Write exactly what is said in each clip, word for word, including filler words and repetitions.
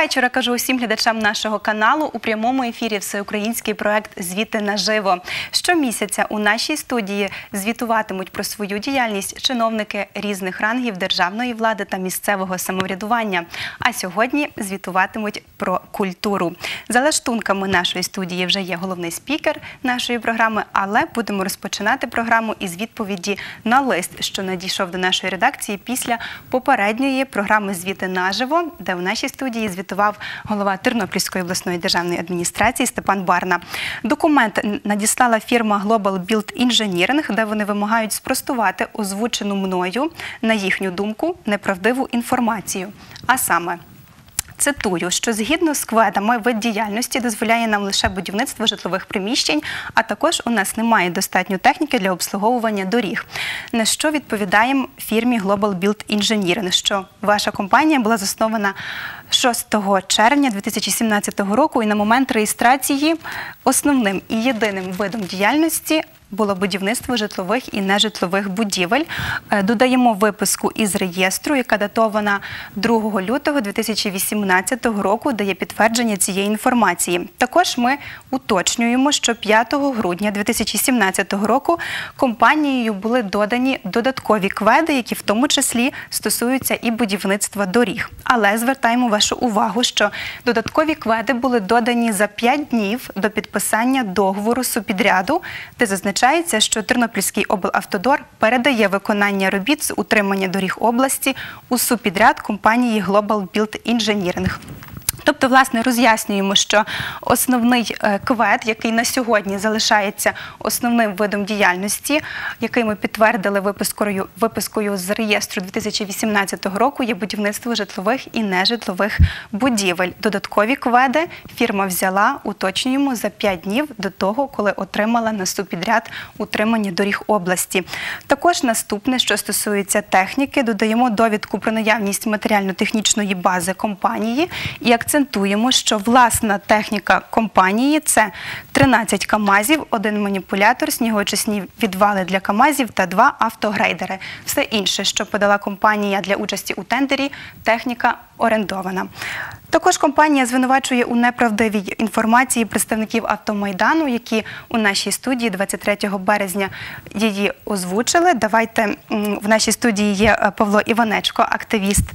вечора, кажу усім глядачам нашого каналу. У прямому ефірі всеукраїнський проект «Звіти наживо». Щомісяця у нашій студії звітуватимуть про свою діяльність чиновники різних рангів державної влади та місцевого самоврядування. А сьогодні звітуватимуть про культуру. За лаштунками нашої студії вже є головний спікер нашої програми, але будемо розпочинати програму із відповіді на лист, що надійшов до нашої редакції після попередньої програми «Звіти наживо», де у нашій студії звітував голова Тернопільської обласної державної адміністрації Степан Барна. Документ надіслала фірма Global Build Engineering, де вони вимагають спростувати озвучену мною, на їхню думку, неправдиву інформацію. А саме, цитую, що згідно з кведами вид діяльності дозволяє нам лише будівництво житлових приміщень, а також у нас немає достатньо техніки для обслуговування доріг. На що відповідаємо фірмі Global Build Engineering, що ваша компанія була заснована шостого червня дві тисячі сімнадцятого року і на момент реєстрації основним і єдиним видом діяльності було будівництво житлових і нежитлових будівель. Додаємо виписку із реєстру, яка датована другого лютого дві тисячі вісімнадцятого року, де є підтвердження цієї інформації. Також ми уточнюємо, що п'ятого грудня дві тисячі сімнадцятого року компанією були додані додаткові кведи, які в тому числі стосуються і будівництва доріг. Але звертаємо вашу увагу, що додаткові кведи були додані за п'ять днів до підписання договору субпідряду, де зазначається, що Тернопільський облавтодор передає виконання робіт з утримання доріг області у субпідряд компанії Global Build Engineering. Тобто, власне, роз'яснюємо, що основний квед, який на сьогодні залишається основним видом діяльності, який ми підтвердили випискою, випискою з реєстру дві тисячі вісімнадцятого року, є будівництво житлових і нежитлових будівель. Додаткові кведи фірма взяла, уточнюємо, за п'ять днів до того, коли отримала на субпідряд утримання доріг області. Також наступне, що стосується техніки, додаємо довідку про наявність матеріально-технічної бази компанії і акцентуємо, що власна техніка компанії – це тринадцять камазів, один маніпулятор, снігоочисні відвали для камазів та два автогрейдери. Все інше, що подала компанія для участі у тендері, техніка орендована. Також компанія звинувачує у неправдивій інформації представників Автомайдану, які у нашій студії двадцять третього березня її озвучили. Давайте, в нашій студії є Павло Іванечко, активіст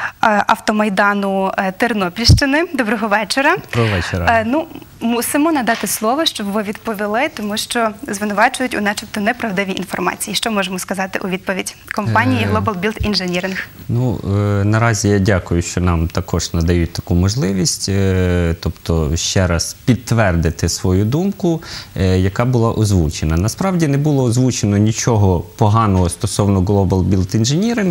Автомайдану Тернопільщини. Доброго вечора. Доброго вечора. Ну, мусимо надати слово, щоб ви відповіли, тому що звинувачують у начебто неправдивій інформації. Що можемо сказати у відповідь компанії Global Build Engineering? Ну, наразі я дякую, що нам також надають таку можливість, тобто ще раз підтвердити свою думку, яка була озвучена. Насправді не було озвучено нічого поганого стосовно Global Build Engineering,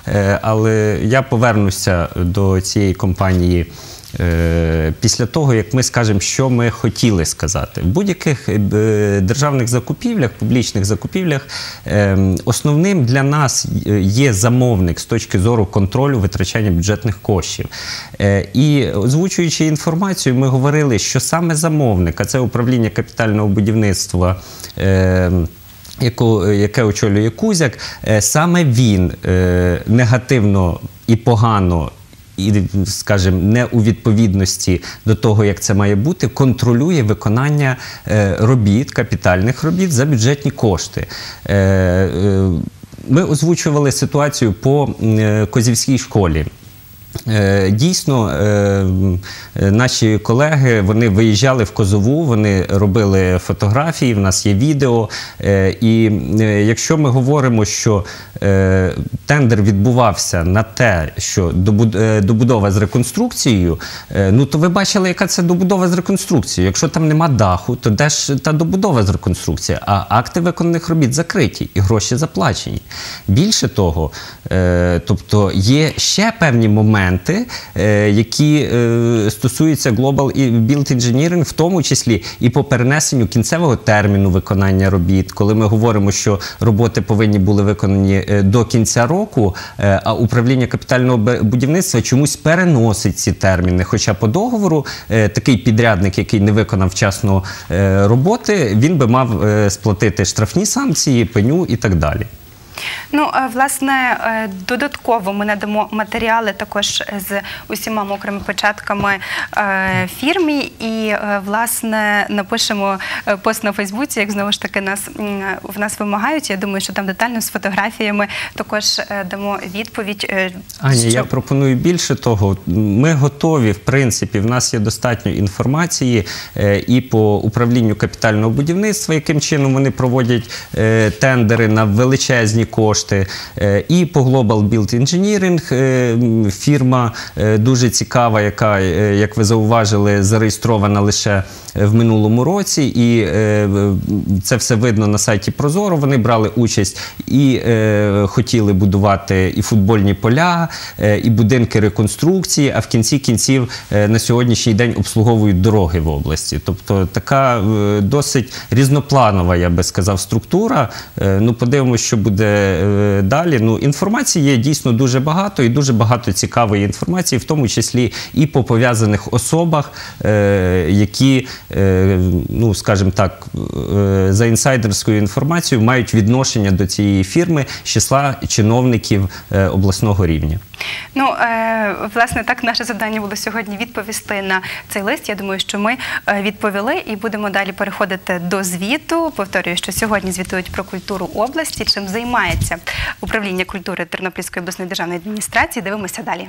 але я повернуся до цієї компанії після того, як ми скажемо, що ми хотіли сказати. В будь-яких державних закупівлях, публічних закупівлях, основним для нас є замовник з точки зору контролю витрачання бюджетних коштів. І озвучуючи інформацію, ми говорили, що саме замовник, а це управління капітального будівництва, яке очолює Кузяк, саме він негативно і погано і, скажімо, не у відповідності до того, як це має бути, контролює виконання робіт, капітальних робіт за бюджетні кошти. Ми озвучували ситуацію по Козівській школі. Дійсно, наші колеги, вони виїжджали в Козову, вони робили фотографії, в нас є відео. І якщо ми говоримо, що тендер відбувався на те, що добудова з реконструкцією, ну то ви бачили, яка це добудова з реконструкцією. Якщо там нема даху, то де ж та добудова з реконструкцією? А акти виконаних робіт закриті і гроші заплачені. Більше того, тобто є ще певні моменти, які стосуються Global Build Engineering, в тому числі і по перенесенню кінцевого терміну виконання робіт. Коли ми говоримо, що роботи повинні були виконані до кінця року, а управління капітального будівництва чомусь переносить ці терміни. Хоча по договору такий підрядник, який не виконав вчасно роботи, він би мав сплатити штрафні санкції, пеню і так далі. Ну, е, власне, е, додатково ми надамо матеріали також з усіма мокрими печатками е, фірмі і, е, власне, напишемо е, пост на Фейсбуці, як знову ж таки нас, м, в нас вимагають. Я думаю, що там детально з фотографіями також е, дамо відповідь. Е, Аня, що... я пропоную більше того. Ми готові, в принципі, в нас є достатньо інформації е, і по управлінню капітального будівництва, яким чином вони проводять е, тендери на величезні кошти, е, і по Global Build Engineering, е, фірма е, дуже цікава, яка, е, як ви зауважили, зареєстрована лише в минулому році, і е, це все видно на сайті Прозоро. Вони брали участь і е, хотіли будувати і футбольні поля, е, і будинки реконструкції, а в кінці кінців е, на сьогоднішній день обслуговують дороги в області. Тобто така е, досить різнопланова, я би сказав, структура. Е, ну, подивимося, що буде е, далі. Ну, інформації є дійсно дуже багато, і дуже багато цікавої інформації, в тому числі і по пов'язаних особах, е, які, е, ну, скажімо так, е, за інсайдерською інформацією мають відношення до цієї фірми з числа чиновників е, обласного рівня. Ну, е, власне, так наше завдання було сьогодні відповісти на цей лист. Я думаю, що ми е, відповіли і будемо далі переходити до звіту. Повторюю, що сьогодні звітують про культуру області. Чим займається управління культури Тернопільської обласної державної адміністрації. Дивимося далі.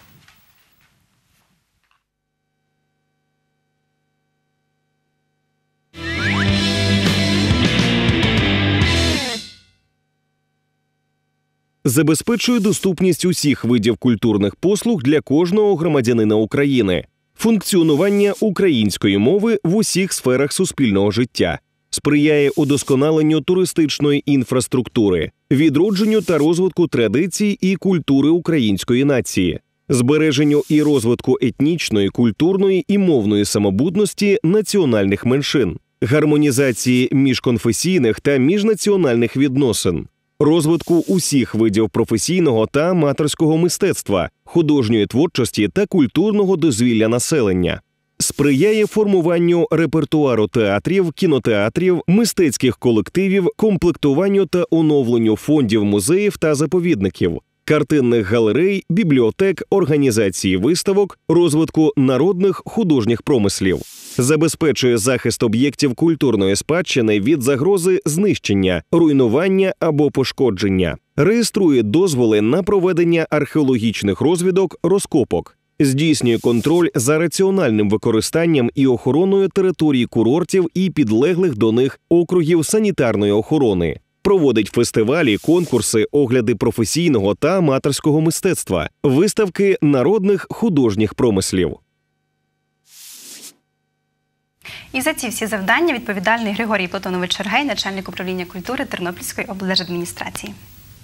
Забезпечує доступність усіх видів культурних послуг для кожного громадянина України, функціонування української мови в усіх сферах суспільного життя, сприяє удосконаленню туристичної інфраструктури, відродженню та розвитку традицій і культури української нації, збереженню і розвитку етнічної, культурної і мовної самобутності національних меншин, гармонізації міжконфесійних та міжнаціональних відносин, розвитку усіх видів професійного та аматорського мистецтва, художньої творчості та культурного дозвілля населення, сприяє формуванню репертуару театрів, кінотеатрів, мистецьких колективів, комплектуванню та оновленню фондів музеїв та заповідників, картинних галерей, бібліотек, організації виставок, розвитку народних художніх промислів, забезпечує захист об'єктів культурної спадщини від загрози знищення, руйнування або пошкодження, реєструє дозволи на проведення археологічних розвідок, розкопок, здійснює контроль за раціональним використанням і охороною територій курортів і підлеглих до них округів санітарної охорони, проводить фестивалі, конкурси, огляди професійного та аматорського мистецтва, виставки народних художніх промислів. І за ці всі завдання відповідальний Григорій Платонович Шаргей, начальник управління культури Тернопільської облдержадміністрації.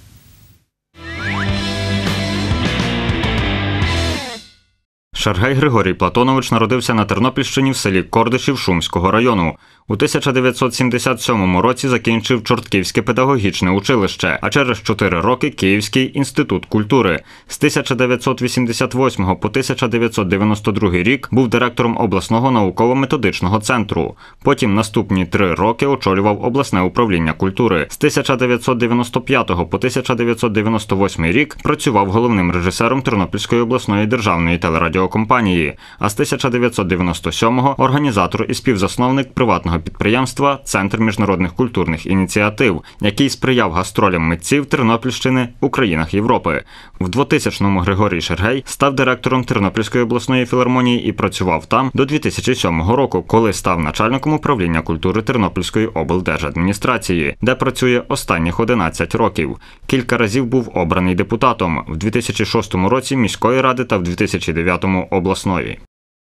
Шаргей Григорій Платонович народився на Тернопільщині в селі Кордишів Шумського району. У тисяча дев'ятсот сімдесят сьомому році закінчив Чортківське педагогічне училище, а через чотири роки Київський інститут культури. З тисяча дев'ятсот вісімдесят восьмого по тисяча дев'ятсот дев'яносто другий рік був директором обласного науково-методичного центру. Потім наступні три роки очолював обласне управління культури. З тисяча дев'ятсот дев'яносто п'ятого по тисяча дев'ятсот дев'яносто восьмий рік працював головним режисером Тернопільської обласної державної телерадіокомпанії, а з тисяча дев'ятсот дев'яносто сьомого – організатор і співзасновник приватного підприємства «Центр міжнародних культурних ініціатив», який сприяв гастролям митців Тернопільщини у країнах Європи. В двотисячному Григорій Шаргей став директором Тернопільської обласної філармонії і працював там до дві тисячі сьомого року, коли став начальником управління культури Тернопільської облдержадміністрації, де працює останніх одинадцять років. Кілька разів був обраний депутатом – в дві тисячі шостому році міської ради та в дві тисячі дев'ятому обласної.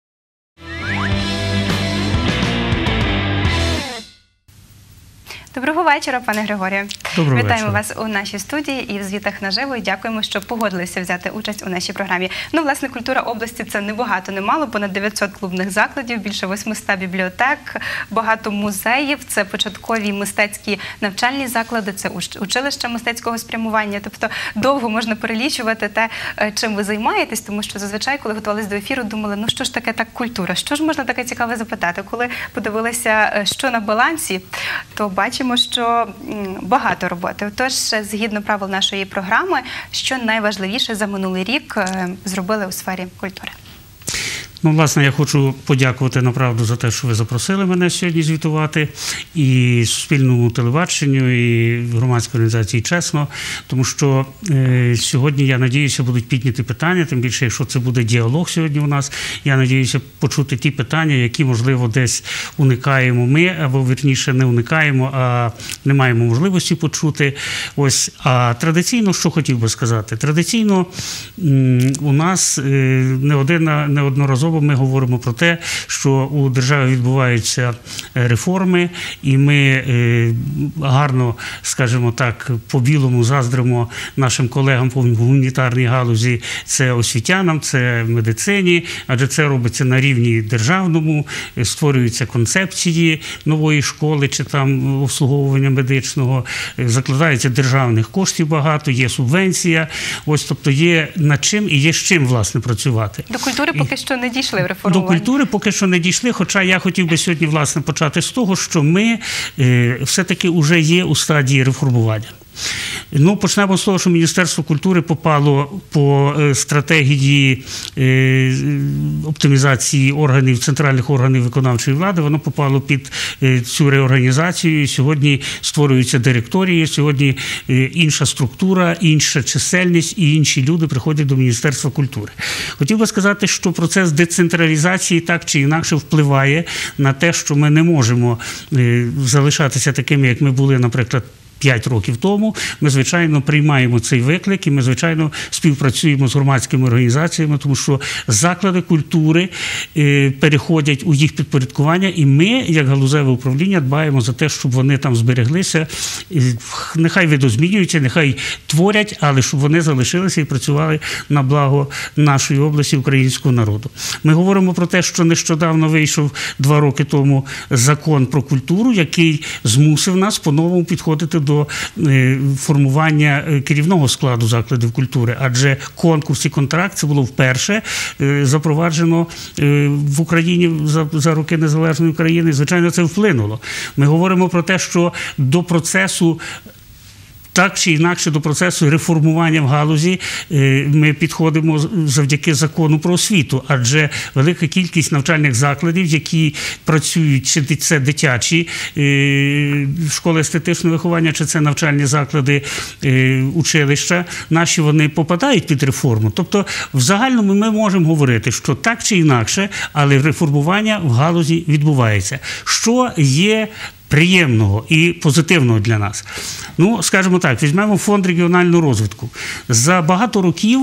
Доброго вечора, пане Григорію. Доброго Вітаємо вечора. вас у нашій студії і в звітах наживо. І дякуємо, що погодилися взяти участь у нашій програмі. Ну, власне, культура області – це не багато, не мало. Понад дев'ятсот клубних закладів, більше восьмисот бібліотек, багато музеїв. Це початкові мистецькі навчальні заклади, це училища мистецького спрямування. Тобто довго можна перелічувати те, чим ви займаєтесь, тому що зазвичай, коли готувалися до ефіру, думали, ну що ж таке так культура? Що ж можна таке цікаве запитати? Коли подивилися, що на балансі, то бачимо, бачимо, що м, багато роботи. Тож, згідно правил нашої програми, що найважливіше за минулий рік е, зробили у сфері культури? Ну, власне, я хочу подякувати направду за те, що ви запросили мене сьогодні звітувати, і Суспільному телебаченню, і громадській організації «Чесно», тому що е, сьогодні, я надіюся, будуть підняті питання, тим більше, якщо це буде діалог сьогодні у нас, я надіюся почути ті питання, які, можливо, десь уникаємо ми, або, вірніше, не уникаємо, а не маємо можливості почути. Ось, а традиційно, що хотів би сказати? Традиційно м, у нас е, не один, неодноразово ми говоримо про те, що у державі відбуваються реформи, і ми гарно, скажімо так, по-білому заздримо нашим колегам по гуманітарній галузі, це освітянам, це медицині, адже це робиться на рівні державному, створюються концепції нової школи чи там обслуговування медичного, закладається державних коштів багато, є субвенція, ось, тобто є над чим і є з чим, власне, працювати. До культури поки що не дійшли в реформуванні. До культури поки що не дійшли, хоча я хотів би сьогодні, власне, почати з того, що ми е, все-таки вже є у стадії реформування. Ну, почнемо з того, що Міністерство культури попало по стратегії е, оптимізації органів, центральних органів виконавчої влади, воно попало під е, цю реорганізацію. Сьогодні створюються директорії, сьогодні е, інша структура, інша чисельність і інші люди приходять до Міністерства культури. Хотів би сказати, що процес децентралізації так чи інакше впливає на те, що ми не можемо е, залишатися такими, як ми були, наприклад, п'ять років тому. Ми, звичайно, приймаємо цей виклик і ми, звичайно, співпрацюємо з громадськими організаціями, тому що заклади культури е, переходять у їх підпорядкування, і ми, як галузеве управління, дбаємо за те, щоб вони там збереглися. І нехай видозмінюються, нехай творять, але щоб вони залишилися і працювали на благо нашої області, українського народу. Ми говоримо про те, що нещодавно вийшов два роки тому закон про культуру, який змусив нас по-новому підходити до формування керівного складу закладів культури, адже конкурс і контракт це було вперше запроваджено в Україні за, за роки незалежної України. Звичайно, це вплинуло. Ми говоримо про те, що до процесу так чи інакше до процесу реформування в галузі ми підходимо завдяки закону про освіту, адже велика кількість навчальних закладів, які працюють, чи це дитячі школи естетичного виховання, чи це навчальні заклади, училища, наші вони попадають під реформу. Тобто, в загальному ми можемо говорити, що так чи інакше, але реформування в галузі відбувається. Що є приємного і позитивного для нас? Ну, скажімо так, візьмемо фонд регіонального розвитку. За багато років,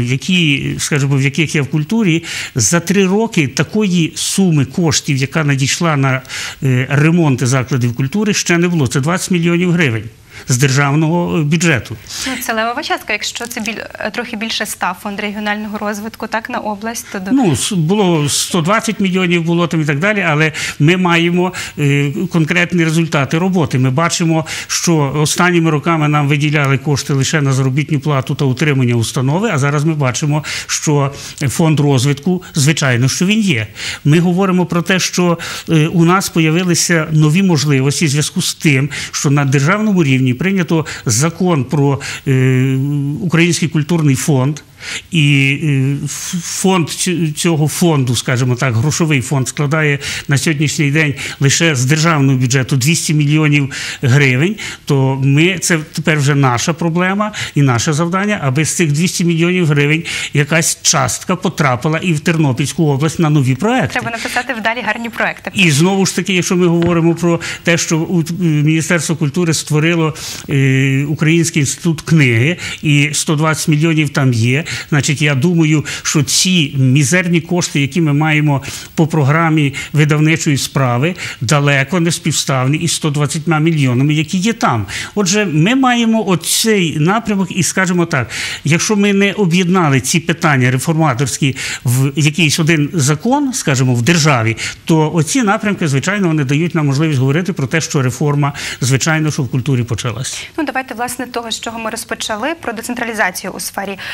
які, скажімо, в яких я в культурі, за три роки такої суми коштів, яка надійшла на ремонти закладів культури, ще не було. Це двадцять мільйонів гривень з державного бюджету. Ну, це левова частка. Якщо це біль... трохи більше ста фонд регіонального розвитку, так, на область, то... До... Ну, було сто двадцять мільйонів, було там і так далі, але ми маємо е, конкретні результати роботи. Ми бачимо, що останніми роками нам виділяли кошти лише на заробітну плату та утримання установи, а зараз ми бачимо, що фонд розвитку, звичайно, що він є. Ми говоримо про те, що е, у нас з'явилися нові можливості в зв'язку з тим, що на державному рівні прийнято закон про е, Український культурний фонд. І фонд цього фонду, скажімо так, грошовий фонд складає на сьогоднішній день лише з державного бюджету двісті мільйонів гривень, то ми, це тепер вже наша проблема і наше завдання, аби з цих двісті мільйонів гривень якась частка потрапила і в Тернопільську область на нові проекти. Треба написати вдалі гарні проекти. І знову ж таки, якщо ми говоримо про те, що Міністерство культури створило Український інститут книги, і сто двадцять мільйонів там є, значить, я думаю, що ці мізерні кошти, які ми маємо по програмі видавничої справи, далеко не співставні із сто двадцятьма мільйонами, які є там. Отже, ми маємо оцей напрямок і, скажімо так, якщо ми не об'єднали ці питання реформаторські в якийсь один закон, скажімо, в державі, то оці напрямки, звичайно, вони дають нам можливість говорити про те, що реформа, звичайно, що в культурі почалась. Ну, давайте, власне, того, з чого ми розпочали, про децентралізацію у сфері культури.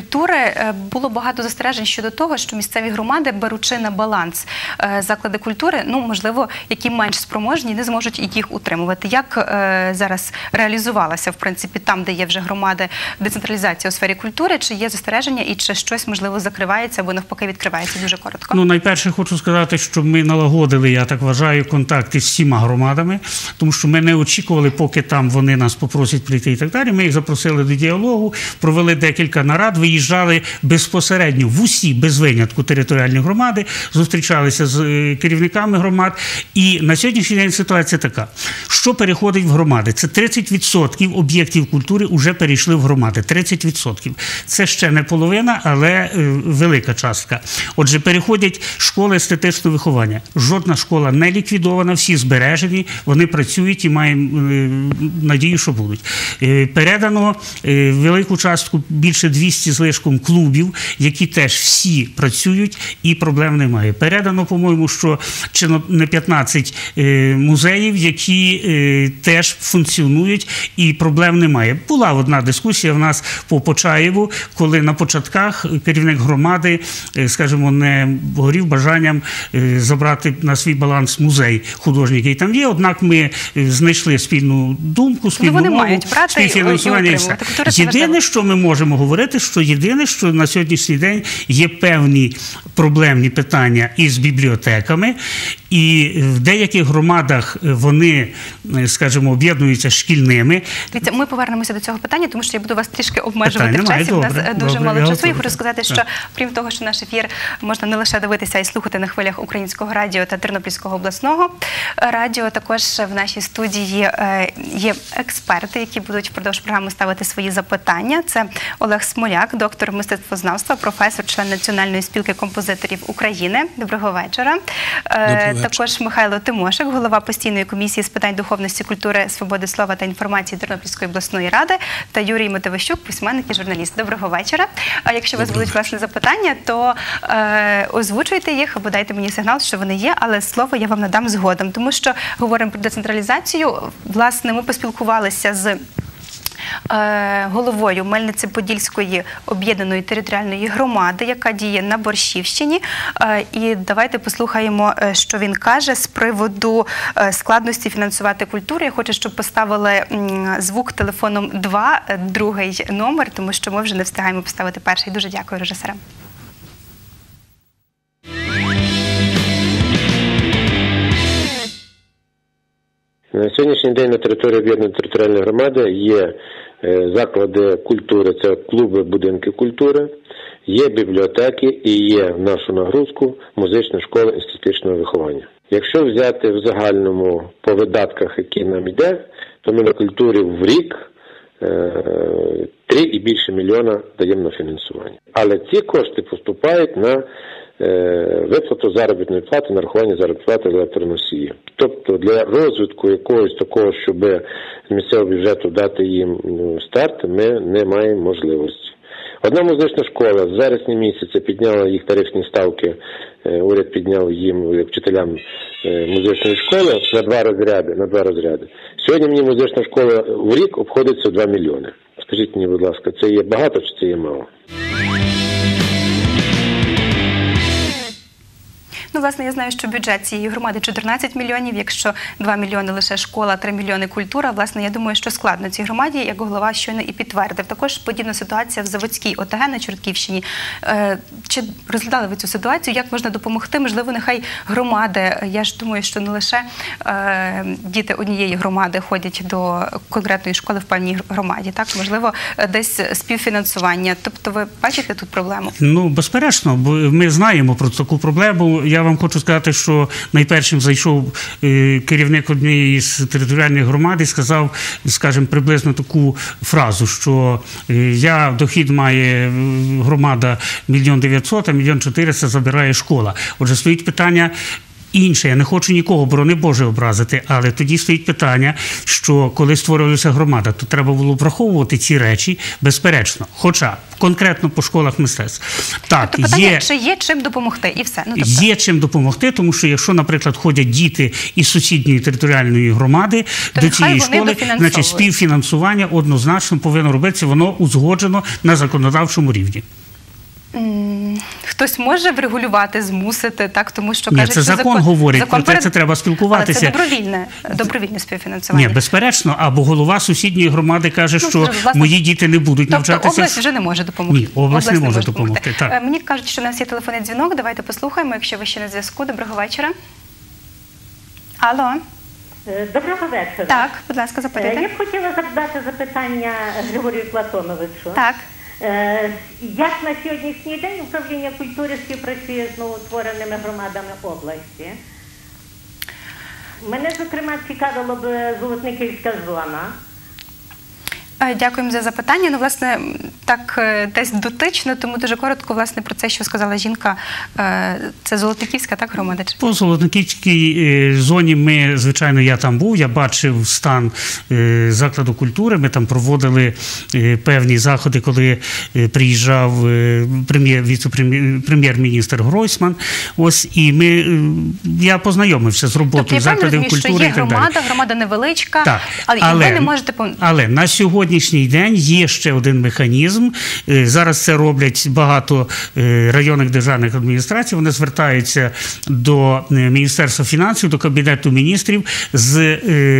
культури е, було багато застережень щодо того, що місцеві громади, беручи на баланс е, заклади культури, ну, можливо, які менш спроможні, не зможуть їх утримувати. Як е, зараз реалізувалася, в принципі, там, де є вже громади, децентралізація у сфері культури, чи є застереження і чи щось, можливо, закривається або навпаки відкривається? Дуже коротко. Ну, найперше хочу сказати, що ми налагодили, я так вважаю, контакти з всіма громадами, тому що ми не очікували, поки там вони нас попросять прийти і так далі. Ми їх запросили до діалогу, провели декілька нарад, виїжджали безпосередньо в усі, без винятку, територіальні громади, зустрічалися з керівниками громад. І на сьогоднішній день ситуація така, що переходить в громади. Це тридцять відсотків об'єктів культури вже перейшли в громади. тридцять відсотків. Це ще не половина, але е, велика частка. Отже, переходять школи естетичного виховання. Жодна школа не ліквідована, всі збережені, вони працюють і маємо е, надію, що будуть. Е, передано е, велику частку, більше двісті з лишком клубів, які теж всі працюють і проблем немає. Передано, по-моєму, що чи не п'ятнадцять е, музеїв, які е, теж функціонують і проблем немає. Була одна дискусія в нас по Почаєву, коли на початках керівник громади, е, скажімо, не горів бажанням е, забрати на свій баланс музей художній, який там є, однак ми е, знайшли спільну думку, спільну вони мову, мають брати співфінансування і все. Єдине, що ми можемо говорити, що єдине, що на сьогоднішній день є певні проблемні питання із бібліотеками, і в деяких громадах вони, скажімо, об'єднуються шкільними. Дивіться, ми повернемося до цього питання, тому що я буду вас трішки обмежувати в часі. У нас добре, дуже добре, мало часу. І хочу так. сказати, що крім того, що наш ефір можна не лише дивитися і слухати на хвилях Українського радіо та Тернопільського обласного радіо, також в нашій студії є експерти, які будуть впродовж програми ставити свої запитання. Це Олег Смоляк, доктор мистецтвознавства, професор, член Національної спілки композиторів України. Доброго вечора. Доброго Також Михайло Тимошик, голова постійної комісії з питань духовності, культури, свободи слова та інформації Тернопільської обласної ради, та Юрій Мотивищук, письменник і журналіст. Доброго вечора. А якщо у вас будуть власне запитання, то е, озвучуйте їх або дайте мені сигнал, що вони є, але слово я вам надам згодом, тому що говоримо про децентралізацію. Власне, ми поспілкувалися з головою Мельниці-Подільської об'єднаної територіальної громади, яка діє на Борщівщині. І давайте послухаємо, що він каже з приводу складності фінансувати культуру. Я хочу, щоб поставили звук телефоном два, другий номер, тому що ми вже не встигаємо поставити перший. Дуже дякую режисерам. На сьогоднішній день на території об'єднаної територіальної громади є заклади культури, це клуби, будинки культури, є бібліотеки і є в нашу нагрузку музична школа естетичного виховання. Якщо взяти в загальному по видатках, які нам йде, то ми на культурі в рік три і більше мільйона даємо на фінансування. Але ці кошти поступають на виплату заробітної плати, нарахування заробітної плати з електроносії. Тобто для розвитку якогось такого, щоб з місцевого бюджету дати їм старт, ми не маємо можливості. Одна музична школа з вересня місяця підняла їх тарифні ставки, уряд підняв їм, вчителям музичної школи, на два розряди. На два розряди. Сьогодні мені музична школа в рік обходиться два мільйони. Скажіть мені, будь ласка, це є багато чи це є мало? Ну, власне, я знаю, що бюджет цієї громади чотирнадцять мільйонів, якщо два мільйони лише школа, три мільйони культура. Власне, я думаю, що складно цій громаді, як голова щойно і підтвердив. Також подібна ситуація в Заводській ОТГ на Чортківщині. Чи розглядали ви цю ситуацію? Як можна допомогти? Можливо, нехай громади, я ж думаю, що не лише діти однієї громади ходять до конкретної школи в певній громаді, так? Можливо, десь співфінансування. Тобто ви бачите тут проблему? Ну, безперечно, бо ми знаємо про таку проблему. Я вам хочу сказати, що найпершим зайшов керівник однієї з територіальних громад і сказав, скажімо, приблизно таку фразу, що я дохід має громада мільйон дев'ятсот, а мільйон чотириста забирає школа. Отже, стоїть питання інше, я не хочу нікого, борони Боже, образити, але тоді стоїть питання, що коли створювалася громада, то треба було враховувати ці речі безперечно. Хоча конкретно по школах мистецтв. Так, тобто питання, є, чи є чим допомогти, і все. Ну, тобто... Є чим допомогти, тому що якщо, наприклад, ходять діти із сусідньої територіальної громади то до цієї школи, значить співфінансування однозначно повинно робитися, воно узгоджено на законодавчому рівні. Хтось може врегулювати, змусити, так, тому що Ні, кажуть, це що закон, закон говорить, закон про перед... це треба спілкуватися. Але це добровільне, добровільне співфінансування. Ні, безперечно, або голова сусідньої громади каже, ну, що власне, мої діти не будуть тобто навчатися. Тобто область вже не може допомогти? Ні, область, область не може допомогти. допомогти. Так. Мені кажуть, що у нас є телефонний дзвінок, давайте послухаємо, якщо ви ще на зв'язку. Доброго вечора. Алло. Доброго вечора. Так, будь ласка, запитайте. Я б хотіла задати запитання Григорію Платоновичу. Так. Як на сьогоднішній день управління культури співпрацює з новоутвореними громадами області? Мене, зокрема, цікавила б Золотниківська зона. Дякуємо за запитання. Ну, власне, так десь дотично, тому дуже коротко, власне, про це, що сказала жінка. Це Золотниківська, так, громада? По Золотниківській зоні ми, звичайно, я там був, я бачив стан закладу культури, ми там проводили певні заходи, коли приїжджав віце-прем'єр-міністр Гройсман. Ось, і ми, я познайомився з роботою закладів культури і так далі. Тобто, я правильно розумію, що є громада, громада невеличка, так, але, але ви не можете... Але на сьогодні сьогоднішній день є ще один механізм. Зараз це роблять багато районних державних адміністрацій. Вони звертаються до Міністерства фінансів, до Кабінету міністрів з,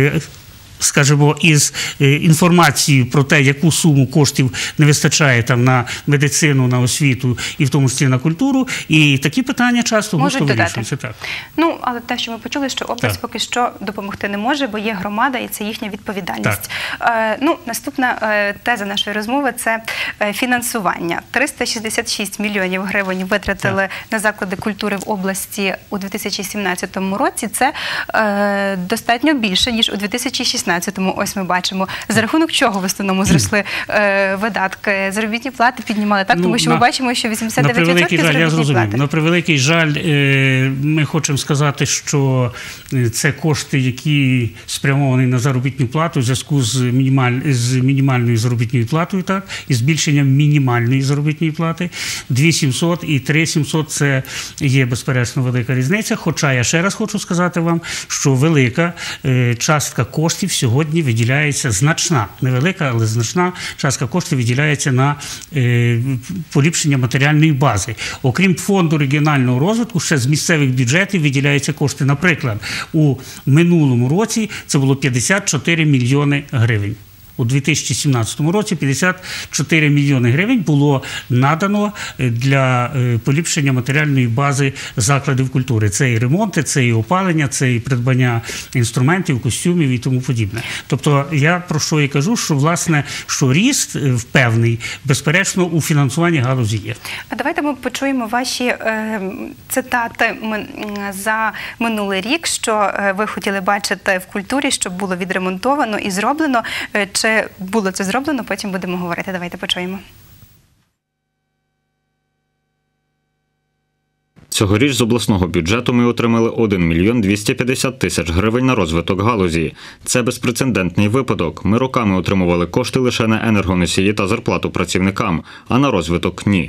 скажімо, із інформацією про те, яку суму коштів не вистачає там на медицину, на освіту і в тому числі на культуру. І такі питання часто густо вирішуються. Так. Ну, але те, що ми почули, що область так. поки що допомогти не може, бо є громада і це їхня відповідальність. Е, ну, наступна е, теза нашої розмови – це е, фінансування. триста шістдесят шість мільйонів гривень витратили так. на заклади культури в області у дві тисячі сімнадцятому році. Це е, достатньо більше, ніж у дві тисячі шістнадцятому. Ось ми бачимо, за рахунок чого в основному зросли е, видатки. Заробітні плати піднімали, так? Ну, тому що на, ми бачимо, що вісімдесят дев'ять відсотків заробітні плати. На превеликий жаль, е, ми хочемо сказати, що це кошти, які спрямовані на заробітну плату в зв'язку з, мінімаль, з мінімальною заробітною платою, так? І збільшенням мінімальної заробітної плати. дві тисячі сімсот і три тисячі сімсот – це є, безперечно, велика різниця. Хоча я ще раз хочу сказати вам, що велика е, частка коштів сьогодні виділяється значна, невелика, але значна частка коштів виділяється на е, поліпшення матеріальної бази. Окрім фонду регіонального розвитку, ще з місцевих бюджетів виділяються кошти. Наприклад, у минулому році це було п'ятдесят чотири мільйони гривень. У дві тисячі сімнадцятому році п'ятдесят чотири мільйони гривень було надано для поліпшення матеріальної бази закладів культури. Це і ремонти, це і опалення, це і придбання інструментів, костюмів і тому подібне. Тобто я про що і кажу, що власне, що ріст певний, безперечно, у фінансуванні галузі є. А давайте ми почуємо ваші е, цитати за минулий рік, що ви хотіли бачити в культурі, щоб було відремонтовано і зроблено. Чи було це зроблено, потім будемо говорити. Давайте почуємо. Цьогоріч з обласного бюджету ми отримали один мільйон двісті п'ятдесят тисяч гривень на розвиток галузі. Це безпрецедентний випадок. Ми роками отримували кошти лише на енергоносії та зарплату працівникам, а на розвиток – ні.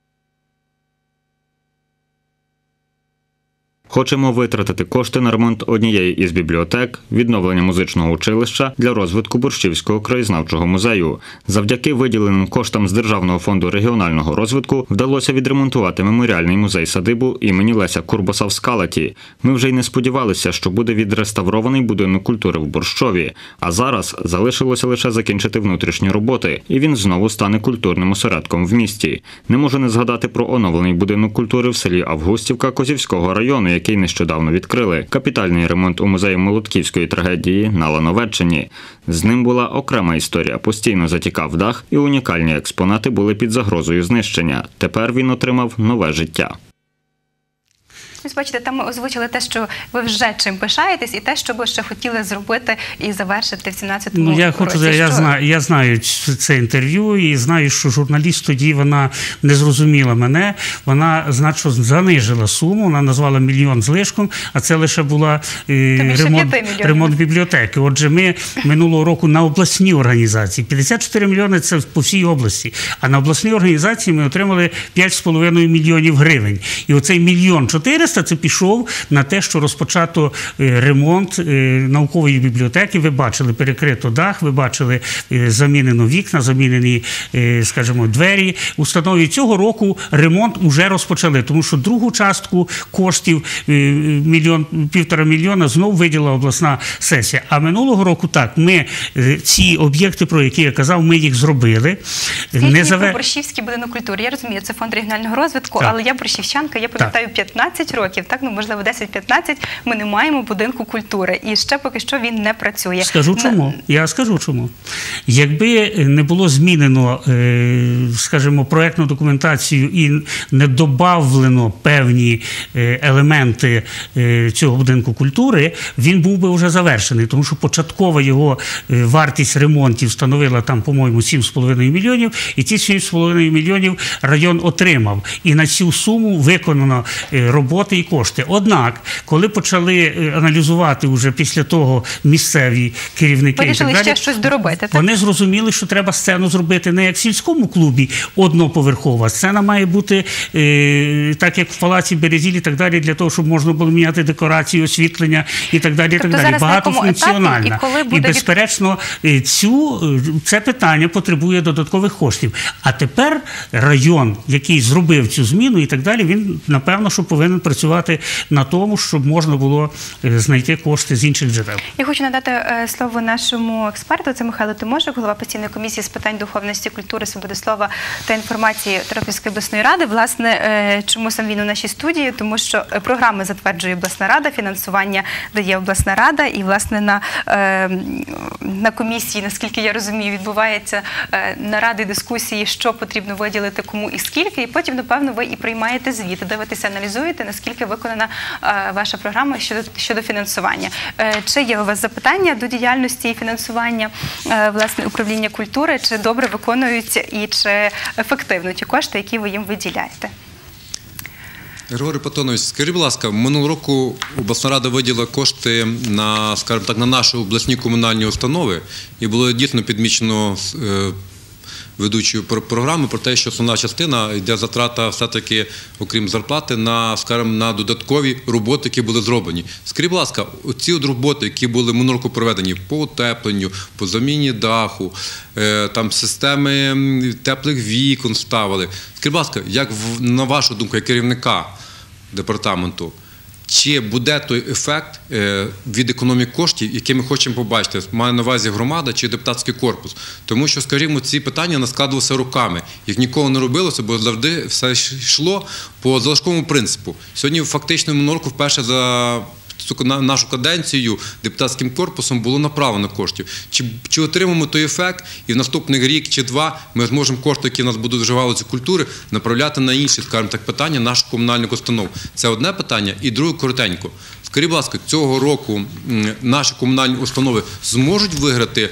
Хочемо витратити кошти на ремонт однієї із бібліотек, відновлення музичного училища для розвитку Борщівського краєзнавчого музею. Завдяки виділеним коштам з Державного фонду регіонального розвитку вдалося відремонтувати меморіальний музей-садибу імені Леся Курбаса в Скалаті. Ми вже й не сподівалися, що буде відреставрований будинок культури в Борщові. А зараз залишилося лише закінчити внутрішні роботи, і він знову стане культурним осередком в місті. Не можу не згадати про оновлений будинок культури в селі Августівка Козівського району, який нещодавно відкрили. Капітальний ремонт у музеї Молотківської трагедії на Лановеччині. З ним була окрема історія. Постійно затікав дах і унікальні експонати були під загрозою знищення. Тепер він отримав нове життя. Ось бачите, там ми озвучили те, що ви вже чим пишаєтесь, і те, що ви ще хотіли зробити і завершити в сімнадцятому році. Ну, я хочу, я, Що? знаю, я знаю це інтерв'ю і знаю, що журналіст тоді, вона не зрозуміла мене, вона значно занижила суму, вона назвала мільйон з лишком, а це лише була е, ремонт, ремонт бібліотеки. Отже, ми минулого року на обласній організації, п'ятдесят чотири мільйони – це по всій області, а на обласній організації ми отримали п'ять з половиною мільйонів гривень. І оцей мільйон чотириста – це пішов на те, що розпочато ремонт наукової бібліотеки. Ви бачили перекрито дах, ви бачили замінено вікна, замінені, скажімо, двері. Установі цього року ремонт вже розпочали, тому що другу частку коштів, мільйон, півтора мільйона, знову виділила обласна сесія. А минулого року так, ми ці об'єкти, про які я казав, ми їх зробили. Скажіть завер... про Борщівський будинок культури. Я розумію, це фонд регіонального розвитку, так. але я борщівчанка, я пам'ятаю п'ятнадцять років, так, ну можливо десять-п'ятнадцять, ми не маємо будинку культури. І ще поки що він не працює. Скажу чому. Я скажу чому. Якби не було змінено, скажімо, проєктну документацію і не добавлено певні елементи цього будинку культури, він був би вже завершений, тому що початкова його вартість ремонтів становила там, по-моєму, сім з половиною мільйонів, і ці сім з половиною мільйонів район отримав. І на цю суму виконано роботи і кошти. Однак, коли почали аналізувати вже після того місцеві керівники, вирішили і так далі, ще щось доробити, так? Вони зрозуміли, що треба сцену зробити не як в сільському клубі одноповерхова. Сцена має бути е, так, як в Палаці Березіль і так далі, для того, щоб можна було міняти декорації, освітлення і так далі. Тобто і так далі. Багатофункціональна. І, і, безперечно, цю, це питання потребує додаткових коштів. А тепер район, який зробив цю зміну і так далі, він, напевно, що повинен працювати на тому, щоб можна було знайти кошти з інших джерел. Я хочу надати е, слово нашому експерту, це Михайло Тимошик, голова постійної комісії з питань духовності, культури, свободи слова та інформації Тернопільської обласної ради. Власне, е, чому сам він у нашій студії? Тому що програми затверджує обласна рада, фінансування дає обласна рада, і, власне, на, е, на комісії, наскільки я розумію, відбуваються е, наради, дискусії, що потрібно виділити, кому і скільки, і потім, напевно, ви і приймаєте звіти, дивитеся, аналізуєте, наскільки виконана е, ваша програма щодо, щодо фінансування. Е, чи є у вас запитання до діяльності і фінансування е, власне управління культури, чи добре виконуються і чи ефективно ті кошти, які ви їм виділяєте? Григорій Платонович, скажіть, будь ласка, минулого року обласна рада виділила кошти на, скажімо так, на наші обласні комунальні установи, і було дійсно підмічено ведучою програми про те, що основна частина йде затрата все-таки, окрім зарплати, на, скажімо, на додаткові роботи, які були зроблені. Скажіть, будь ласка, оці от роботи, які були минулого року проведені по утепленню, по заміні даху, там системи теплих вікон ставили. Скажіть, будь ласка, як, на вашу думку, як керівника департаменту, чи буде той ефект від економії коштів, який ми хочемо побачити, має на увазі громада чи депутатський корпус? Тому що, скажімо, ці питання наскладувалися руками, їх ніколи не робилося, бо завжди все йшло по залишковому принципу. Сьогодні фактично минулого року вперше за нашу каденцію депутатським корпусом було направлено коштів. Чи, чи отримаємо той ефект, і в наступний рік чи два ми зможемо кошти, які в нас будуть вже в галузі культури, направляти на інші, скажімо так, питання наших комунальних установ? Це одне питання. І друге, коротенько. Скажіть, будь ласка, цього року наші комунальні установи зможуть виграти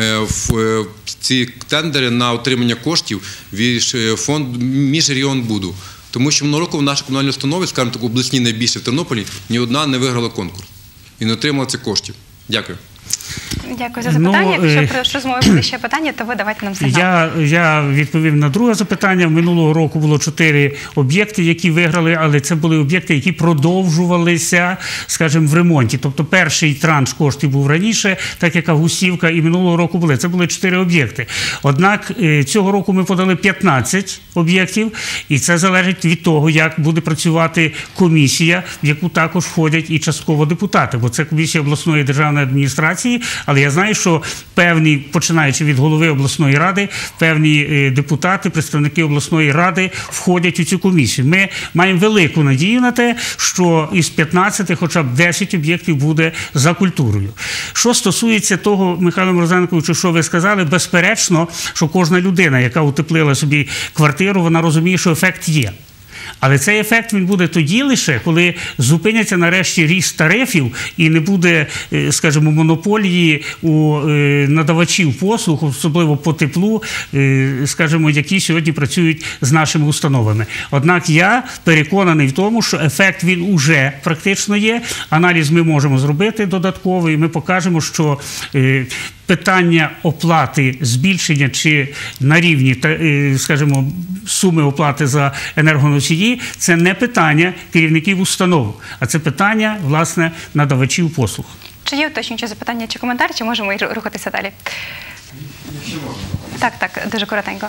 в ці тендери на отримання коштів від фонду Міжрегіонбуду? Тому що минулого року в нашій комунальній установі, скажімо так, обласній найбільше в Тернополі, ні одна не виграла конкурс і не отримала цих коштів. Дякую. Дякую за запитання. Ну, Якщо про що з моєї буде ще питання, то ви давайте нам сигнал. Я, я відповів на друге запитання. Минулого року було чотири об'єкти, які виграли, але це були об'єкти, які продовжувалися, скажімо, в ремонті. Тобто перший транш коштів був раніше, так як Августівка, і минулого року були. Це були чотири об'єкти. Однак цього року ми подали п'ятнадцять об'єктів, і це залежить від того, як буде працювати комісія, в яку також входять і частково депутати, бо це комісія обласної державної адміністрації, але я знаю, що певні, починаючи від голови обласної ради, певні депутати, представники обласної ради входять у цю комісію. Ми маємо велику надію на те, що із п'ятнадцяти хоча б десять об'єктів буде за культурою. Що стосується того, Михайло Морозенковичу, що ви сказали, безперечно, що кожна людина, яка утеплила собі квартиру, вона розуміє, що ефект є. Але цей ефект він буде тоді лише, коли зупиняться нарешті ріст тарифів і не буде, скажімо, монополії у надавачів послуг, особливо по теплу, скажімо, які сьогодні працюють з нашими установами. Однак я переконаний в тому, що ефект він уже практично є. Аналіз ми можемо зробити додатковий, ми покажемо, що питання оплати, збільшення чи на рівні, скажімо, суми оплати за енергоносії – це не питання керівників установ, а це питання, власне, надавачів послуг. Чи є уточнюючі запитання чи коментарі, чи можемо і рухатися далі? Якщо можна. Так, так, дуже коротенько.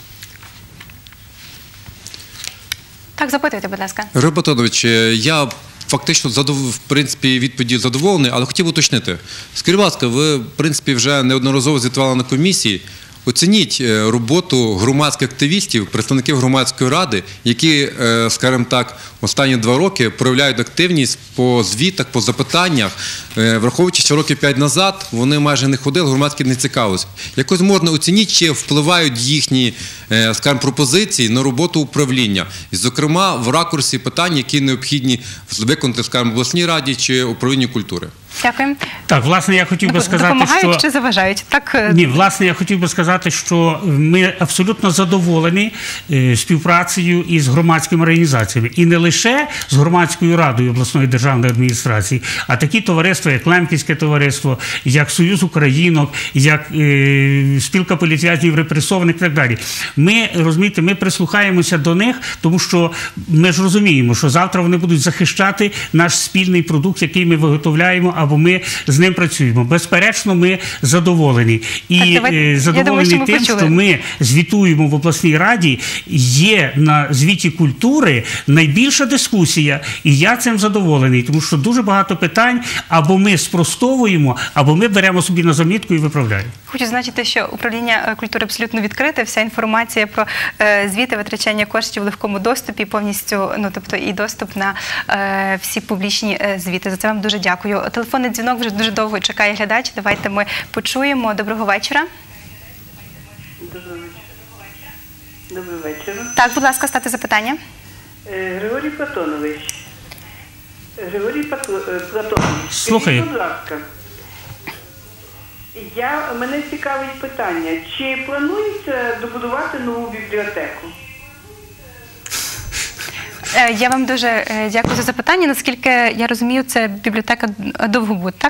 Так, запитуйте, будь ласка. Григорій Платонович, я фактично, в принципі, відповіді задоволений, але хотів уточнити. Скажіть, будь ласка, ви, в принципі, вже неодноразово звітували на комісії. Оцініть роботу громадських активістів, представників громадської ради, які, скажімо так, останні два роки проявляють активність по звітах, по запитаннях. Враховуючи, що років п'ять назад вони майже не ходили, громадські не цікавилися. Якось можна оцінити, чи впливають їхні, скажімо, пропозиції на роботу управління. І, зокрема, в ракурсі питань, які необхідні виконати, скажімо, обласній раді чи управлінню культури. Дякую. Так, власне, я хотів би сказати, допомагають що... чи заважають? Так... Ні, власне, я хотів би сказати, що ми абсолютно задоволені співпрацею із громадськими організаціями. І не лише з громадською радою обласної державної адміністрації, а такі товариства, як Лемківське товариство, як Союз Українок, як е, Спілка політв'язнів репресованих і так далі. Ми, розумієте, ми прислухаємося до них, тому що ми ж розуміємо, що завтра вони будуть захищати наш спільний продукт, який ми виготовляємо, або ми з ним працюємо. Безперечно, ми задоволені. І так, давай, задоволені думаю, тим, що, що ми звітуємо в обласній раді, є на звіті культури найбільша дискусія, і я цим задоволений, тому що дуже багато питань або ми спростовуємо, або ми беремо собі на замітку і виправляємо. Хочу зазначити, що управління культури абсолютно відкрите, вся інформація про е, звіти витрачання коштів в легкому доступі, повністю, ну, тобто і доступ на е, всі публічні е, звіти. За це вам дуже дякую. Телефонний дзвінок вже дуже довго чекає глядач. Давайте ми почуємо. Доброго вечора. Доброго вечора. Доброго вечора. Так, будь ласка, ставте запитання. Григорій Платонович. Григорій Платонович. Слухаю. Будь ласка. Я, мене цікавить питання, чи планується добудувати нову бібліотеку? Я вам дуже дякую за запитання. Наскільки я розумію, це бібліотека Довгобуд, так?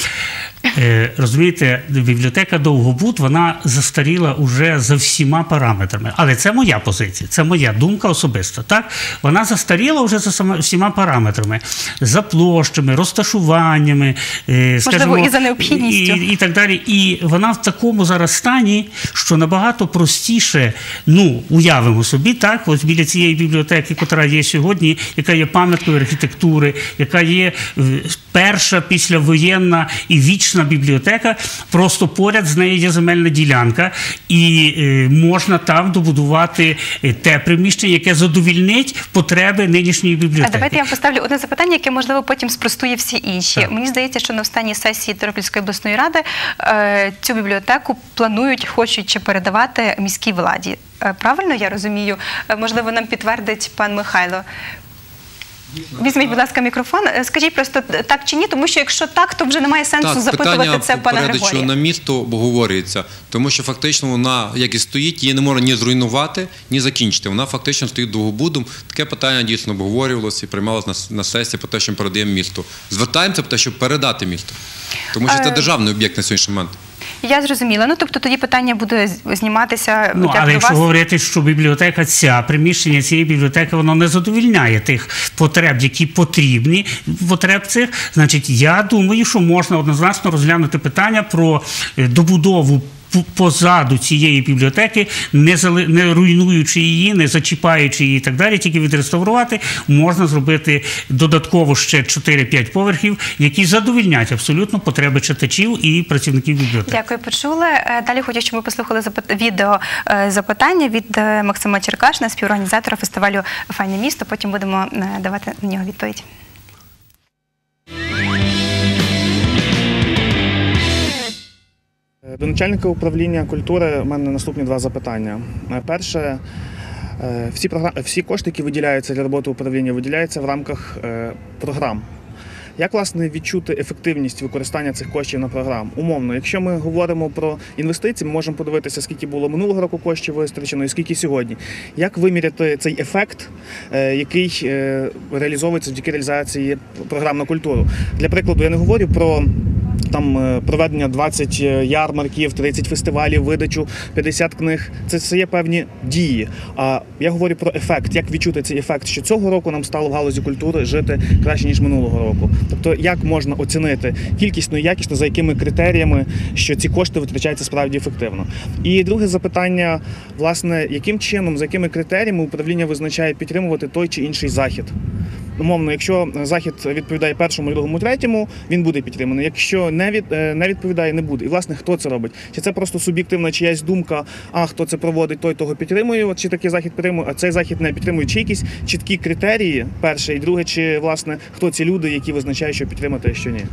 Розумієте, бібліотека Довгобуд, вона застаріла уже за всіма параметрами. Але це моя позиція, це моя думка особиста. Так? Вона застаріла вже за всіма параметрами. За площами, розташуваннями, можливо, скажімо, і за необхідністю. І, і так далі. І вона в такому зараз стані, що набагато простіше, ну, уявимо собі, так, ось біля цієї бібліотеки, яка є сьогодні, яка є пам'яткою архітектури, яка є перша післявоєнна і вічна бібліотека, просто поряд з нею є земельна ділянка, і е, можна там добудувати те приміщення, яке задовільнить потреби нинішньої бібліотеки. А давайте я вам поставлю одне запитання, яке, можливо, потім спростує всі інші. Так. Мені здається, що на останній сесії Тернопільської обласної ради е, цю бібліотеку планують, хочуть чи передавати міській владі. Е, правильно я розумію? Е, можливо, нам підтвердить пан Михайло. Візьміть, будь ласка, мікрофон. Скажіть просто так чи ні, тому що якщо так, то вже немає сенсу так, запитувати це пана Григорія. Питання на місто обговорюється, тому що фактично вона, як і стоїть, її не можна ні зруйнувати, ні закінчити. Вона фактично стоїть довгобудом. Таке питання дійсно обговорювалося і приймалося на, на сесії про те, що ми передаємо місто. Звертаємося про те, щоб передати місто, тому що це державний об'єкт на сьогоднішній момент. Я зрозуміла. Ну, тобто тоді питання буде зніматися. Ну, але якщо говорити, що бібліотека ця, приміщення цієї бібліотеки, воно не задовільняє тих потреб, які потрібні, потреб цих, значить, я думаю, що можна однозначно розглянути питання про добудову позаду цієї бібліотеки, не, зали... не руйнуючи її, не зачіпаючи її і так далі, тільки відреставрувати, можна зробити додатково ще чотири-п'ять поверхів, які задовільнять абсолютно потреби читачів і працівників бібліотеки. Дякую, почули. Далі хочу, щоб ми послухали запит... відео запитання від Максима Черкашина, співорганізатора фестивалю «Файне місто». Потім будемо давати на нього відповідь. До начальника управління культури у мене наступні два запитання. Перше, Всі, програм... Всі кошти, які виділяються для роботи управління, виділяються в рамках е, програм. Як, власне, відчути ефективність використання цих коштів на програм? Умовно, якщо ми говоримо про інвестиції, ми можемо подивитися, скільки було минулого року коштів витрачено і скільки сьогодні. Як виміряти цей ефект, який реалізовується завдяки реалізації програм на культуру? Для прикладу, я не говорю про там проведення двадцять ярмарків, тридцять фестивалів, видачу п'ятдесят книг. Це все є певні дії. А я говорю про ефект. Як відчути цей ефект, що цього року нам стало в галузі культури жити краще, ніж минулого року? Тобто, як можна оцінити кількісно і якісно, за якими критеріями, що ці кошти витрачаються справді ефективно? І друге запитання, власне, яким чином, за якими критеріями управління визначає підтримувати той чи інший захід? Умовно, якщо захід відповідає першому, другому, третьому, він буде підтриманий. Якщо не, від, не відповідає, не буде. І, власне, хто це робить? Чи це просто суб'єктивна чиясь думка, а хто це проводить, той того підтримує, от, чи такий захід підтримує, а цей захід не підтримує? Чи якісь чіткі критерії, перше, і друге, чи, власне, хто ці люди, які визначають, що підтримати, а що ні?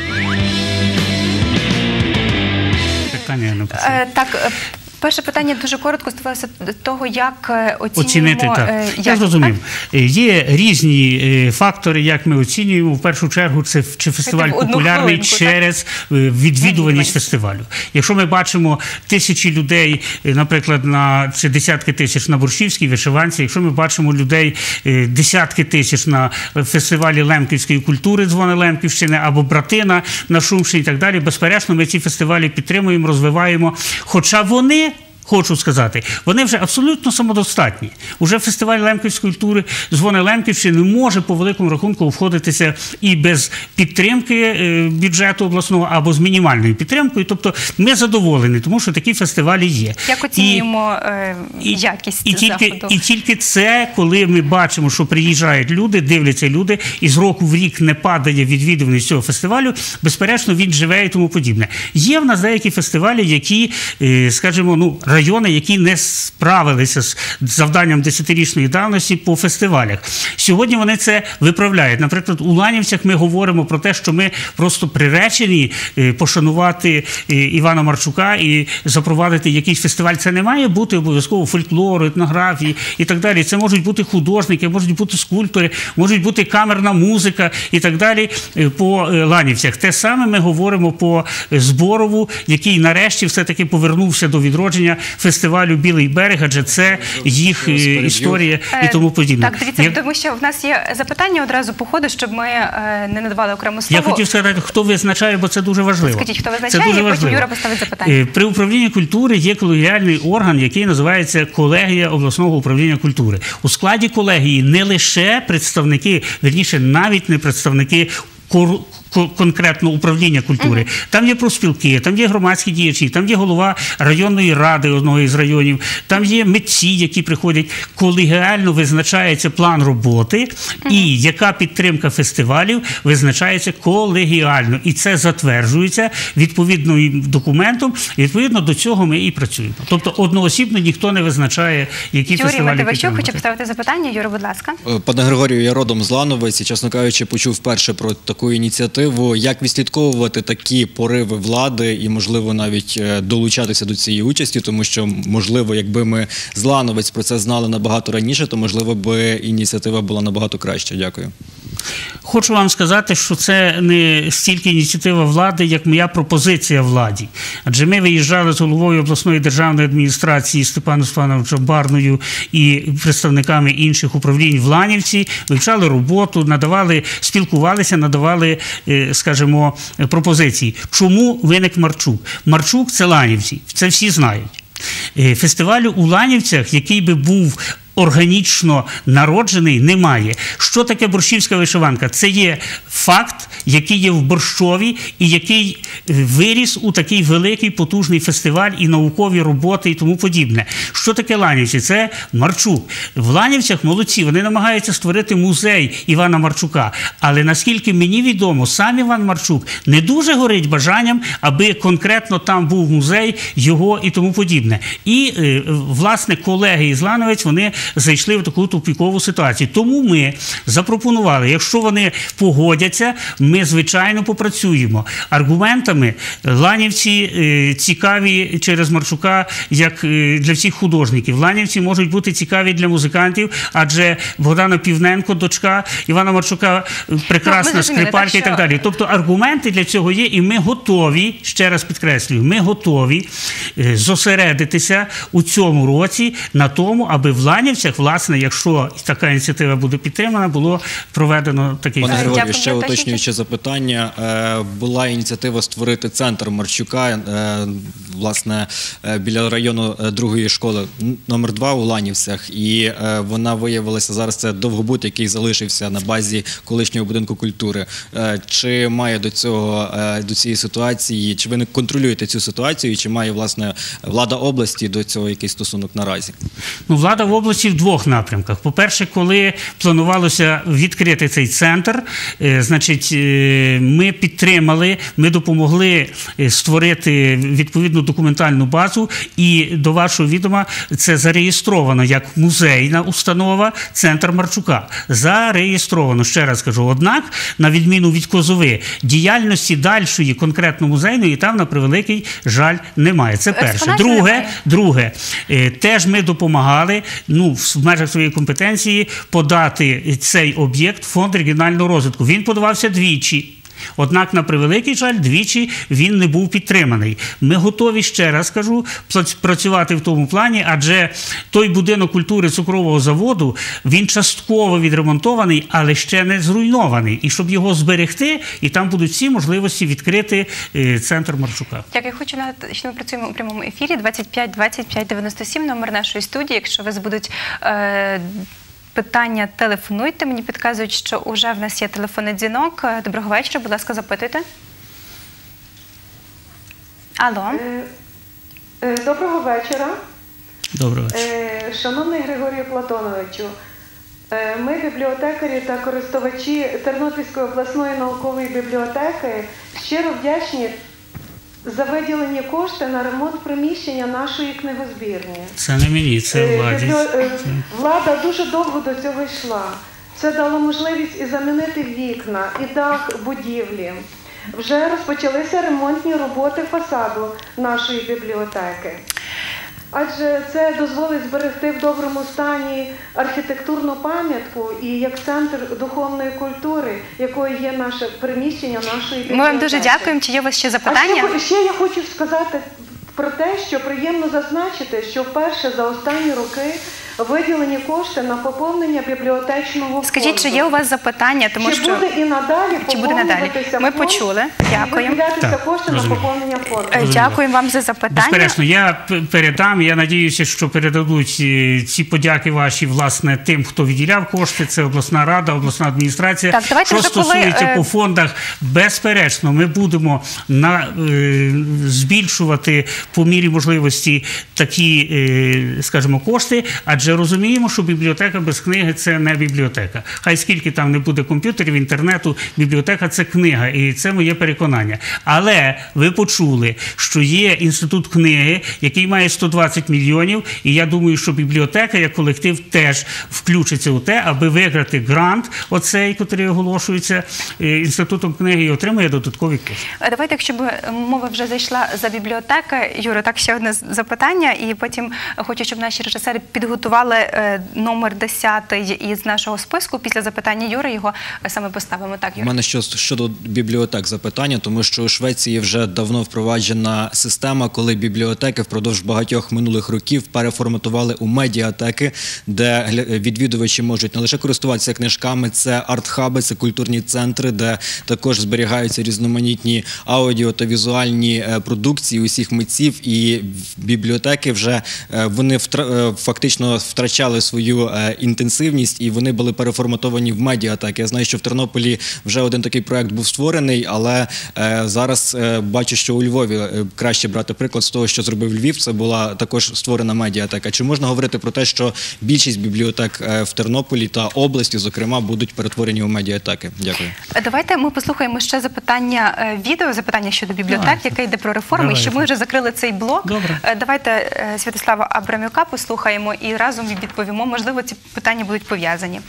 Питання не почув. Е, так, перше питання дуже коротко стосувалося того, як оцінюємо... Оцінити, так. Е, Я зрозумів. Є різні фактори, як ми оцінюємо. В першу чергу, це чи фестиваль популярний хвилинку, через так? відвідуваність фестивалю. Якщо ми бачимо тисячі людей, наприклад, на чи десятки тисяч на Борщівській вишиванці, якщо ми бачимо людей десятки тисяч на фестивалі лемківської культури «Дзвони Лемківщини» або «Братина» на Шумщині і так далі, безперечно, ми ці фестивалі підтримуємо, розвиваємо, хоча вони, хочу сказати, вони вже абсолютно самодостатні. Уже фестиваль лемківської культури «Дзвони Лемківщини» може по великому рахунку обходитися і без підтримки бюджету обласного, або з мінімальною підтримкою. Тобто ми задоволені, тому що такі фестивалі є. Як оцінюємо і, якість і, і заходу? Тільки, і тільки це, коли ми бачимо, що приїжджають люди, дивляться люди, і з року в рік не падає відвідуваність цього фестивалю, безперечно, він живе і тому подібне. Є в нас деякі фестивалі, які, скажімо, ну, райони, які не справилися з завданням десятирічної давності по фестивалях. Сьогодні вони це виправляють. Наприклад, у Ланівцях ми говоримо про те, що ми просто приречені пошанувати Івана Марчука і запровадити якийсь фестиваль. Це не має бути обов'язково фольклору, етнографії і так далі. Це можуть бути художники, можуть бути скульптори, можуть бути камерна музика і так далі по Ланівцях. Те саме ми говоримо по Зборову, який нарешті все-таки повернувся до відродження фестивалю «Білий берег», адже це їх історія і тому подібне. Так, дивіться, Я... тому що в нас є запитання одразу по ходу, щоб ми е, не надавали окремо слово. Я хотів сказати, хто визначає, бо це дуже важливо. Скажіть, хто визначає, і потім Юра поставить запитання. При управлінні культури є колегіальний орган, який називається колегія обласного управління культури. У складі колегії не лише представники, вірніше, навіть не представники конкретно управління культури. Uh-huh. Там є профспілки, там є громадські діячі, там є голова районної ради одного із районів, там є митці, які приходять. Колегіально визначається план роботи, uh-huh. і яка підтримка фестивалів визначається колегіально. І це затверджується відповідним документом, і відповідно до цього ми і працюємо. Тобто одноосібно ніхто не визначає, які Юрій фестивалі підтримувати. Юрій Мативащук хоче поставити запитання. Юра, будь ласка. Пане Григорію, я родом з Лановиць і, чесно кажучи, почув вперше про таку ініціативу. Як відслідковувати такі пориви влади і, можливо, навіть долучатися до цієї участі, тому що, можливо, якби ми з Лановиць про це знали набагато раніше, то, можливо, би ініціатива була набагато краща. Дякую. Хочу вам сказати, що це не стільки ініціатива влади, як моя пропозиція владі. Адже ми виїжджали з головою обласної державної адміністрації Степаном Степановичем Барною і представниками інших управлінь в Ланівці, вивчали роботу, надавали, спілкувалися, надавали, скажімо, пропозиції. Чому виник Марчук? Марчук – це Ланівці, це всі знають. Фестивалю у Ланівцях, який би був органічно народжений, немає. Що таке борщівська вишиванка? Це є факт, який є в Борщові і який виріс у такий великий потужний фестиваль і наукові роботи і тому подібне. Що таке Ланівці? Це Марчук. В Ланівцях молодці, вони намагаються створити музей Івана Марчука. Але наскільки мені відомо, сам Іван Марчук не дуже горить бажанням, аби конкретно там був музей його і тому подібне. І, власне, колеги із Лановиць, вони зайшли в таку тупікову ситуацію. Тому ми запропонували, якщо вони погодяться, ми, звичайно, попрацюємо. Аргументами ланівці е, цікаві через Марчука, як е, для всіх художників. Ланівці можуть бути цікаві для музикантів, адже Богдана Півненко, дочка Івана Марчука, прекрасна ну, скрипалька так, і так далі. Тобто аргументи для цього є, і ми готові, ще раз підкреслюю, ми готові е, зосередитися у цьому році на тому, аби в Ланівцях, власне, якщо така ініціатива буде підтримана, було проведено такий Пане захід. Григорію, ще уточнююче запитання. Е, Була ініціатива створити центр Марчука, е, власне, е, біля району е, другої школи номер два у Ланівцях, і е, вона виявилася зараз, це Довгобуд, який залишився на базі колишнього будинку культури. Е, Чи має до цього, е, до цієї ситуації, чи ви не контролюєте цю ситуацію, і чи має, власне, влада області до цього якийсь стосунок наразі? Ну, влада в області в двох напрямках. По-перше, коли планувалося відкрити цей центр, е, значить, е, ми підтримали, ми допомогли створити відповідну документальну базу, і до вашого відома це зареєстровано як музейна установа «Центр Марчука». Зареєстровано, ще раз кажу. Однак, на відміну від Козови, діяльності дальшої, конкретно музейної, там, на превеликий жаль, немає. Це перше. Друге, друге, е, теж ми допомагали, ну, в межах своєї компетенції, подати цей об'єкт в фонд регіонального розвитку. Він подавався двічі. Однак, на превеликий жаль, двічі він не був підтриманий. Ми готові, ще раз кажу, працювати в тому плані, адже той будинок культури цукрового заводу, він частково відремонтований, але ще не зруйнований. І щоб його зберегти, і там будуть всі можливості відкрити е, центр Марчука. Так, я хочу нагадати, що ми працюємо у прямому ефірі. двадцять п'ять двадцять п'ять дев'яносто сім, номер нашої студії. Якщо вас будуть е, питання, телефонуйте. Мені підказують, що вже в нас є телефонний дзвінок. Доброго вечора, будь ласка, запитуйте. Алло. Доброго вечора. Доброго вечора. Шановний Григорію Платоновичу, ми, бібліотекарі та користувачі Тернопільської обласної наукової бібліотеки, щиро вдячні за виділені кошти на ремонт приміщення нашої книгозбірні. Це не мені, це владі. Біблі... Влада дуже довго до цього йшла. Це дало можливість і замінити вікна, і дах будівлі. Вже розпочалися ремонтні роботи фасаду нашої бібліотеки. Адже це дозволить зберегти в доброму стані архітектурну пам'ятку і як центр духовної культури, якою є наше приміщення нашої бібліотеки. Ми вам дуже дякуємо. Чи є у вас ще запитання? А ще, ще я хочу сказати про те, що приємно зазначити, що вперше за останні роки виділені кошти на поповнення бібліотечного фонду. Скажіть, чи є у вас запитання? Тому чи що... буде і надалі чи буде надалі? Ми почули. Дякуємо. Виділятися кошти на поповнення фонду. Дякуємо вам за запитання. Безперечно, я передам, я надіюся, що передадуть ці подяки ваші, власне, тим, хто виділяв кошти, це обласна рада, обласна адміністрація. Так, давайте що вже стосується коли... по фондах, безперечно, ми будемо на, е, збільшувати по мірі можливості такі, е, скажімо, кошти, адже розуміємо, що бібліотека без книги – це не бібліотека. Хай скільки там не буде комп'ютерів, інтернету, бібліотека – це книга, і це моє переконання. Але ви почули, що є інститут книги, який має сто двадцять мільйонів, і я думаю, що бібліотека як колектив теж включиться у те, аби виграти грант оцей, який оголошується інститутом книги, і отримає додаткові кошти. Давайте, якщо б мова вже зайшла за бібліотеку, Юро, так ще одне запитання, і потім хочу, щоб наші режисери підготували номер десятий із нашого списку. Після запитання Юри його саме поставимо. Так, Юра? У мене що, щодо бібліотек запитання, тому що у Швеції вже давно впроваджена система, коли бібліотеки впродовж багатьох минулих років переформатували у медіатеки, де відвідувачі можуть не лише користуватися книжками, це арт-хаби, це культурні центри, де також зберігаються різноманітні аудіо та візуальні продукції усіх митців, і бібліотеки вже вони фактично втрачали свою інтенсивність, і вони були переформатовані в медіатеки. Я знаю, що в Тернополі вже один такий проект був створений, але зараз бачу, що у Львові краще брати приклад з того, що зробив Львів, це була також створена медіатека. Чи можна говорити про те, що більшість бібліотек в Тернополі та області, зокрема, будуть перетворені у медіатеки? Дякую. Давайте ми послухаємо ще запитання, відео, запитання щодо бібліотек, Давайте. яке йде про реформи, Давайте. і щоб ми вже закрили цей блок. Добре. Давайте Святослава Абрамюка послухаємо і разом разом відповімо. Можливо, ці питання будуть пов'язані.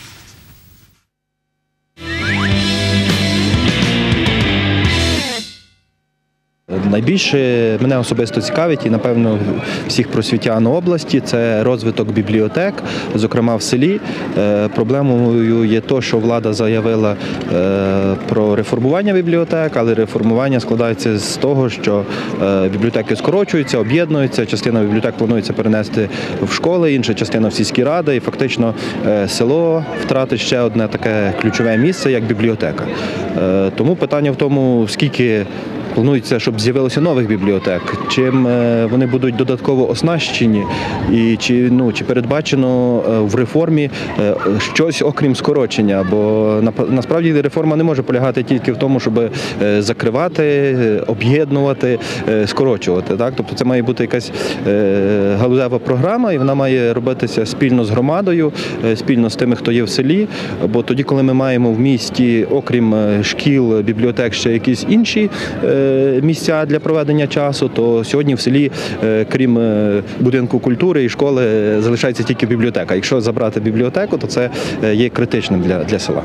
Найбільше мене особисто цікавить і, напевно, всіх просвітян області – це розвиток бібліотек, зокрема в селі. Проблемою є те, що влада заявила про реформування бібліотек, але реформування складається з того, що бібліотеки скорочуються, об'єднуються, частина бібліотек планується перенести в школи, інша частина в сільські ради, і фактично село втратить ще одне таке ключове місце, як бібліотека. Тому питання в тому, скільки планується, щоб з'явилося нових бібліотек, чим вони будуть додатково оснащені і чи, ну, чи передбачено в реформі щось окрім скорочення, бо насправді реформа не може полягати тільки в тому, щоб закривати, об'єднувати, скорочувати. Так? Тобто це має бути якась галузева програма і вона має робитися спільно з громадою, спільно з тими, хто є в селі, бо тоді, коли ми маємо в місті, окрім шкіл, бібліотек, ще якісь інші місця для проведення часу, то сьогодні в селі, крім будинку культури і школи, залишається тільки бібліотека. Якщо забрати бібліотеку, то це є критичним для, для села.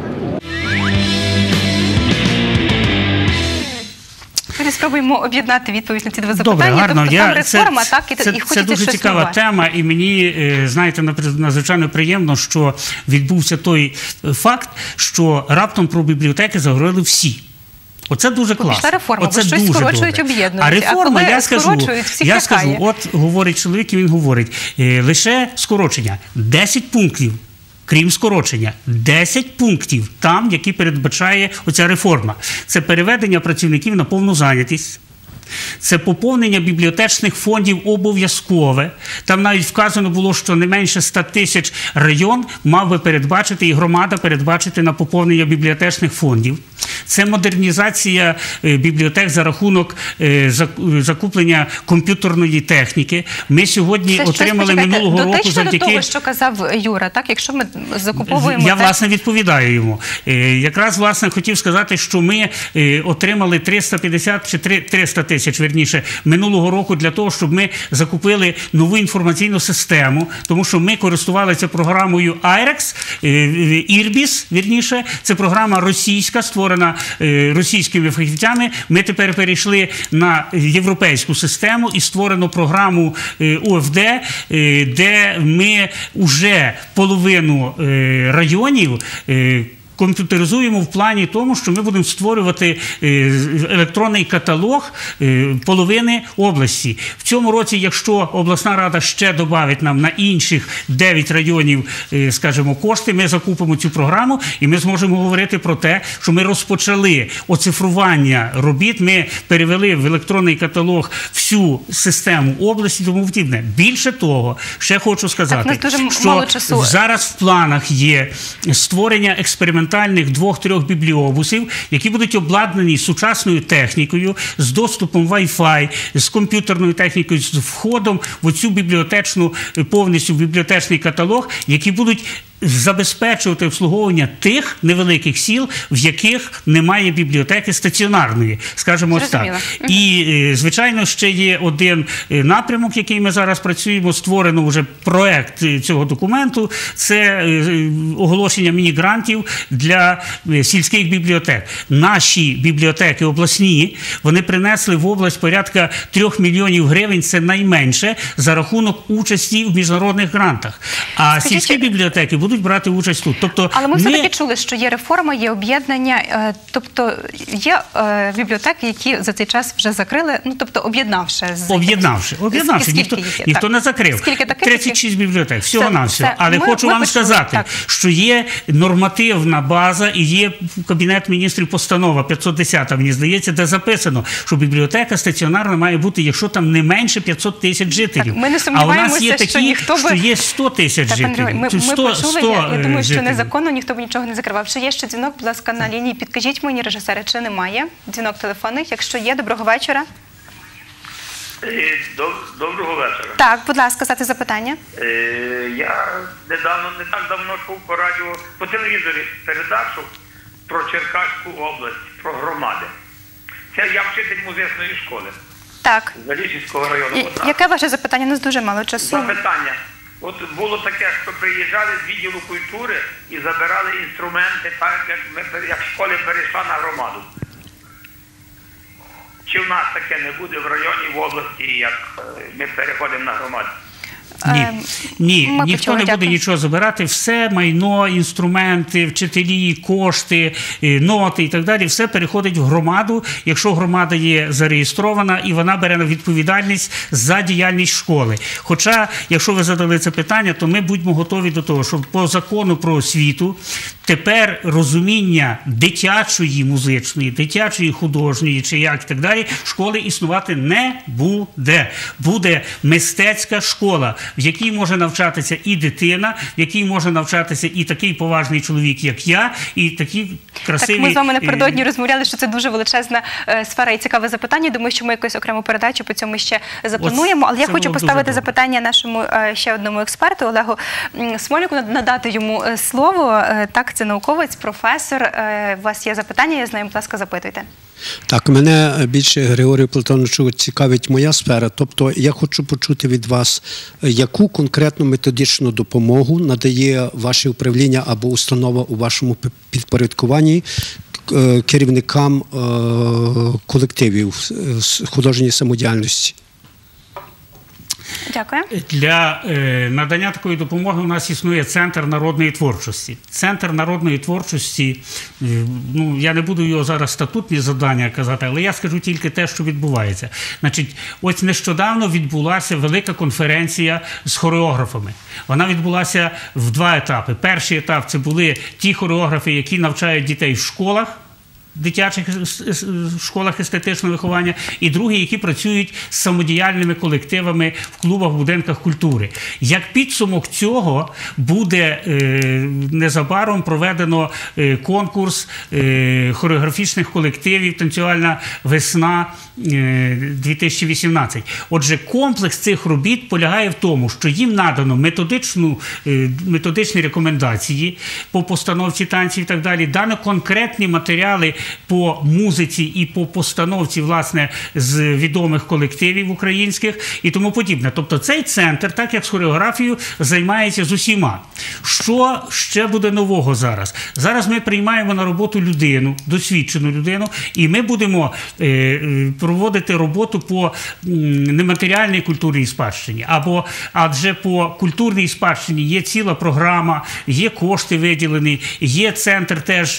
Ми спробуємо об'єднати відповідь на ці два запитання. Добре, гарно. Тобто Я, там реформа, це, так, і, це, і хочеться це дуже щось цікава нове. тема, і мені, знаєте, надзвичайно приємно, що відбувся той факт, що раптом про бібліотеки заговорили всі. Оце дуже класно. Пішла реформа, Оце бо щось дуже скорочують, добре. об'єднують. А реформа, а коли я скажу, я скажу, от говорить чоловік, і він говорить, е, лише скорочення, десять пунктів. Крім скорочення, десять пунктів там, які передбачає оця реформа. Це переведення працівників на повну зайнятість. Це поповнення бібліотечних фондів обов'язкове. Там навіть вказано було, що не менше ста тисяч район мав би передбачити і громада передбачити на поповнення бібліотечних фондів. Це модернізація бібліотек за рахунок закуплення комп'ютерної техніки. Ми сьогодні це отримали щось, минулого року дотично завдяки... до того, що казав Юра, так? Якщо ми закуповуємо... Я, це... власне, відповідаю йому. Якраз, власне, хотів сказати, що ми отримали триста п'ятдесят чи триста тисяч, верніше, минулого року для того, щоб ми закупили нову інформаційну систему, тому що ми користувалися програмою айрекс, ірбіс, верніше, це програма російська, створена російськими фахівцями. Ми тепер перейшли на європейську систему і створено програму О Ф Д, де ми вже половину районів комп'ютеризуємо в плані тому, що ми будемо створювати електронний каталог половини області. В цьому році, якщо обласна рада ще добавить нам на інших дев'ять районів, скажімо, кошти, ми закупимо цю програму і ми зможемо говорити про те, що ми розпочали оцифрування робіт, ми перевели в електронний каталог всю систему області, тому подібне. Більше того, ще хочу сказати, так, що зараз в планах є створення експериментальних двох-трьох бібліобусів, які будуть обладнані сучасною технікою, з доступом Wi-Fi, з комп'ютерною технікою, з входом в оцю бібліотечну, повністю в бібліотечний каталог, які будуть забезпечувати обслуговування тих невеликих сіл, в яких немає бібліотеки стаціонарної, скажімо ось так. І, звичайно, ще є один напрямок, який ми зараз працюємо, створено вже проект цього документу, це оголошення міні-грантів для сільських бібліотек. Наші бібліотеки обласні, вони принесли в область порядка трьох мільйонів гривень, це найменше, за рахунок участі в міжнародних грантах. А Скажіть, сільські бібліотеки будуть брати участь тут. Тобто, але ми, ми все-таки чули, що є реформа, є об'єднання, тобто є е, бібліотеки, які за цей час вже закрили, ну тобто об'єднавши. Об'єднавши, об'єднавши, ніхто, ніхто не закрив. тридцять шість бібліотек, всього на всього. Але ми, хочу ми вам почули, сказати, так. що є нормативна база і є Кабінет міністрів постанова п'ятсот десята, мені здається, де записано, що бібліотека стаціонарна має бути, якщо там не менше п'ятсот тисяч жителів. Так, ми не а у нас є такі, що, ніхто би... що є сто тисяч так, жителів. Ми, ми сто, почули, сто я, я думаю, що жителів. незаконно ніхто б нічого не закривав. Чи є ще дзвінок, будь ласка, на лінії? Підкажіть мені, режисери, чи немає дзвінок телефонний? Якщо є, доброго вечора. Доброго вечора. Так, будь ласка, задати запитання. Е, я недавно, не так давно чув по радіо, по телевізорі передачу про Черкаську область, про громади. Це я вчитель музичної школи. Так. Заліщицького району. І, яке ваше запитання? У нас дуже мало часу. Запитання. От було таке, що приїжджали з відділу культури і забирали інструменти, так як, ми, як школи перейшла на громаду. Чи в нас таке не буде в районі, в області, як ми переходимо на громаду? Ні, ні, Ми ніхто почули, не буде дякую. нічого забирати. Все майно, інструменти, вчителі, кошти, е, ноти і так далі, все переходить в громаду, якщо громада є зареєстрована і вона бере на відповідальність за діяльність школи. Хоча, якщо ви задали це питання, то ми будьмо готові до того, що по закону про освіту тепер розуміння дитячої музичної, дитячої художньої чи як і так далі, школи існувати не буде. Буде мистецька школа, в якій може навчатися і дитина, в якій може навчатися і такий поважний чоловік, як я, і такі красиві... Так, ми з вами напередодні розмовляли, що це дуже величезна е, сфера і цікаве запитання. Думаю, що ми якусь окрему передачу по цьому ще заплануємо. Але я це хочу було б дуже поставити добре. запитання нашому е, ще одному експерту, Олегу м, Смоліку, надати йому е, слово. Е, так, це науковець, професор. Е, у вас є запитання, я знаю, будь ласка, запитуйте. Так, мене більше, Григорію Платоновичу, цікавить моя сфера. Тобто я хочу почути від вас, яку конкретну методичну допомогу надає ваше управління або установа у вашому підпорядкуванні е, керівникам е, колективів з художньої самодіяльності? Дякую. Для е, надання такої допомоги у нас існує Центр народної творчості. Центр народної творчості, е, ну, я не буду його зараз статутні завдання казати, але я скажу тільки те, що відбувається. Значить, ось нещодавно відбулася велика конференція з хореографами. Вона відбулася в два етапи. Перший етап – це були ті хореографи, які навчають дітей в школах, дитячих школах естетичного виховання, і другі, які працюють з самодіяльними колективами в клубах, в будинках культури. Як підсумок цього буде е, незабаром проведено е, конкурс е, хореографічних колективів «Танцювальна весна е, дві тисячі вісімнадцять». Отже, комплекс цих робіт полягає в тому, що їм надано методичну, е, методичні рекомендації по постановці танців і так далі, дано конкретні матеріали по музиці і по постановці, власне, з відомих колективів українських і тому подібне. Тобто цей центр, так як з хореографією, займається з усіма. Що ще буде нового зараз? Зараз ми приймаємо на роботу людину, досвідчену людину, і ми будемо е, проводити роботу по м, нематеріальній культурній спадщині. Або, адже по культурній спадщині є ціла програма, є кошти виділені, є центр теж,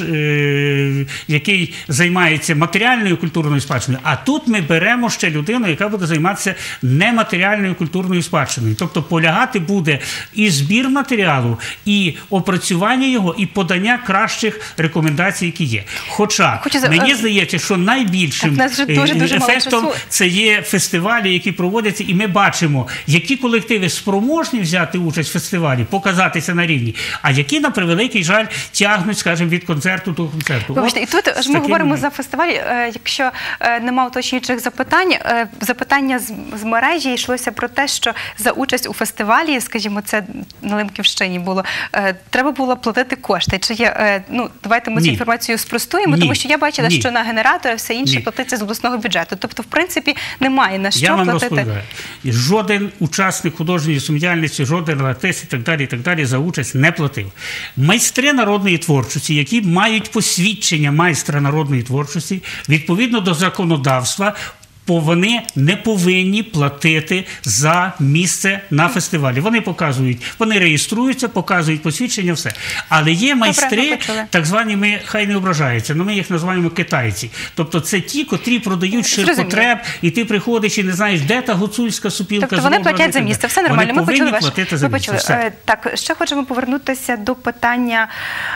е, який займається матеріальною культурною спадщиною, а тут ми беремо ще людину, яка буде займатися нематеріальною культурною спадщиною. Тобто полягати буде і збір матеріалу, і опрацювання його, і подання кращих рекомендацій, які є. Хоча Хочу... мені здається, що найбільшим так, дуже, дуже ефектом це є фестивалі, які проводяться, і ми бачимо, які колективи спроможні взяти участь в фестивалі, показатися на рівні, а які, на превеликий жаль, тягнуть, скажімо, від концерту до концерту. Вибачте, і тут ж ми говоримо за фестиваль, якщо нема уточнюючих запитань, запитання з мережі йшлося про те, що за участь у фестивалі, скажімо, це на Лемківщині було, треба було платити кошти. Чи є, ну, давайте ми цю інформацію спростуємо, Ні. тому що я бачила, Ні. що на генератори все інше Ні. платиться з обласного бюджету. Тобто, в принципі, немає на що я вам платити. Розповідаю. Жоден учасник художньої самодіяльності, жоден артист і так далі, і так далі за участь не платив. Майстри народної творчості, які мають посвідчення майстра народної творчості, відповідно до законодавства, бо вони не повинні платити за місце на фестивалі. Вони показують, вони реєструються, показують посвідчення, все. Але є майстри, Добре, так звані, ми, хай не ображаються, але ми їх називаємо китайці. Тобто це ті, котрі продають ширпотреб, і ти приходиш і не знаєш, де та гуцульська супілка. Тобто вони зроблена, платять за місце, все нормально. Вони Ми почули повинні ваш... платити за Ми місце. почули. Все. Е, Так, ще хочемо повернутися до питання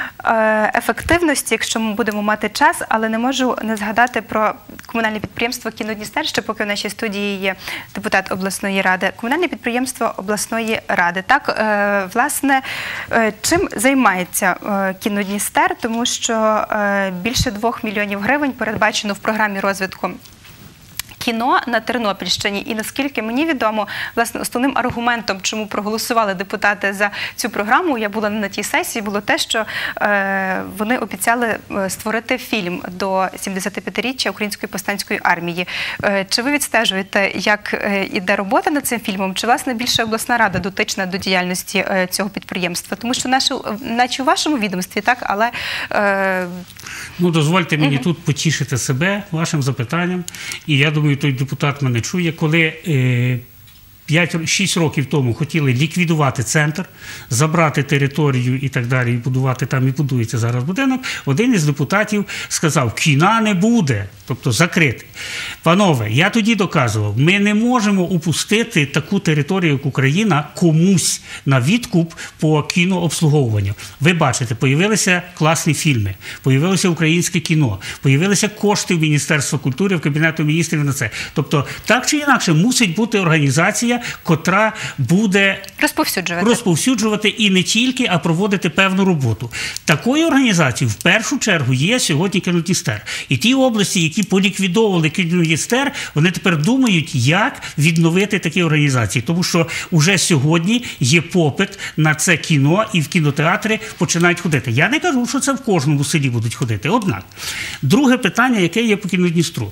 е, ефективності, якщо ми будемо мати час, але не можу не згадати про комунальне підприємство «Кінодністер», ще поки в нашій студії є депутат обласної ради. Комунальне підприємство обласної ради. Так, е, власне, е, чим займається е, «Кінодністер», тому що е, більше двох мільйонів гривень передбачено в програмі розвитку кіно на Тернопільщині. І наскільки мені відомо, власне, основним аргументом, чому проголосували депутати за цю програму, я була на тій сесії, було те, що е, вони обіцяли створити фільм до сімдесятип'ятиріччя Української повстанської армії. Е, чи ви відстежуєте, як е, іде робота над цим фільмом? Чи, власне, більше обласна рада дотична до діяльності е, цього підприємства? Тому що наше, наче у вашому відомстві, так, але... Е... Ну, дозвольте мені угу. тут потішити себе вашим запитанням. І я думаю, той депутат мене чує, коли е, п'ять-шість років тому хотіли ліквідувати центр, забрати територію і так далі, і будувати там, і будується зараз будинок, один із депутатів сказав, кіна не буде, тобто закритий. Панове, я тоді доказував, ми не можемо упустити таку територію, як Україна, комусь на відкуп по кінообслуговуванню. Ви бачите, появилися класні фільми, появилося українське кіно, появилися кошти в Міністерства культури, в Кабінету міністрів на це. Тобто, так чи інакше, мусить бути організація, котра буде розповсюджувати. розповсюджувати і не тільки, а проводити певну роботу. Такою організацією в першу чергу є сьогодні Кінодністер. І ті області, які поліквідовували Кінодністер, вони тепер думають, як відновити такі організації. Тому що вже сьогодні є попит на це кіно і в кінотеатри починають ходити. Я не кажу, що це в кожному селі будуть ходити. Однак, друге питання, яке є по Кінодністру.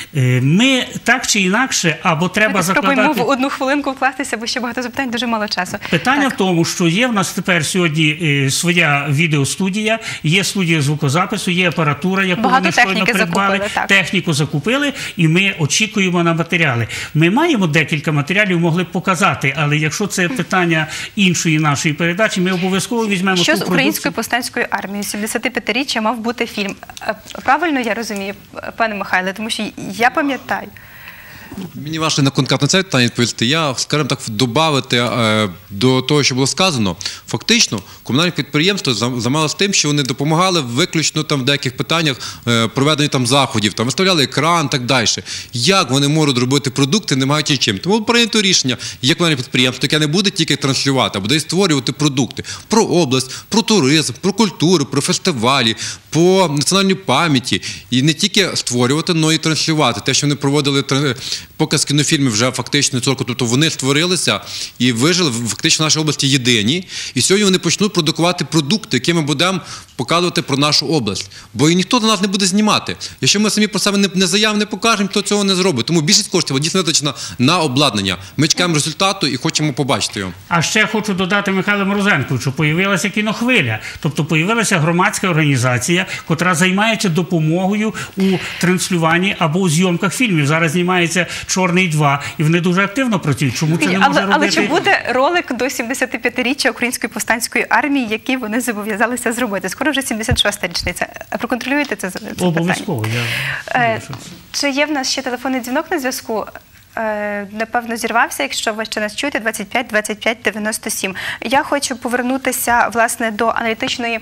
Ми так чи інакше, або треба закладати... Спробуємо в одну хвилинку вкластися, бо ще багато запитань, дуже мало часу. Питання так. в тому, що є в нас тепер сьогодні е, своя відеостудія, є студія звукозапису, є апаратура, яку багато вони щойно придбали, закупили, техніку закупили, і ми очікуємо на матеріали. Ми маємо декілька матеріалів, могли б показати, але якщо це питання іншої нашої передачі, ми обов'язково візьмемо що ту з Українською повстанською армією? сімдесятип'ятиріччя мав бути фільм. Правильно я розумію, пане Михайле? Тому що я пам'ятаю. Мені важко на конкретно це питання відповісти. Я, скажімо так, додати е, до того, що було сказано. Фактично, комунальне підприємство займалося тим, що вони допомагали виключно там в деяких питаннях е, проведення там заходів, там виставляли екран і так далі. Як вони можуть робити продукти, не маючи чим? Тому прийнято рішення, є комунальне підприємство, яке не буде тільки транслювати, а буде і створювати продукти про область, про туризм, про культуру, про фестивалі, по національній пам'яті. І не тільки створювати, але і транслювати. Те, що вони проводили показ кінофільмів вже фактично цього, тобто вони створилися і вижили фактично в нашій області єдині. І сьогодні вони почнуть продукувати продукти, які ми будемо показувати про нашу область. Бо і ніхто до нас не буде знімати. Якщо ми самі про себе не, не заявимо, не покажемо, то цього не зробить. Тому більшість коштів дійсно витрачена на обладнання. Ми чекаємо результату і хочемо побачити його. А ще хочу додати Михайлу Морозенку, що появилася кінохвиля. Тобто появилася громадська організація, котра займається допомогою у транслюванні або у зйомках фільмів. Зараз знімається «Чорний два», і вони дуже активно працюють. Чому це не може але, робити? Але чи буде ролик до сімдесятип'ятиріччя Української повстанської армії, який вони зобов'язалися зробити? Скоро вже сімдесят шоста річниця. Проконтролюєте це, це питання? Обов'язково. Е, чи є в нас ще телефонний дзвінок на зв'язку? Е, напевно, зірвався, якщо ви ще нас чуєте, двадцять п'ять двадцять п'ять дев'яносто сім. Я хочу повернутися, власне, до аналітичної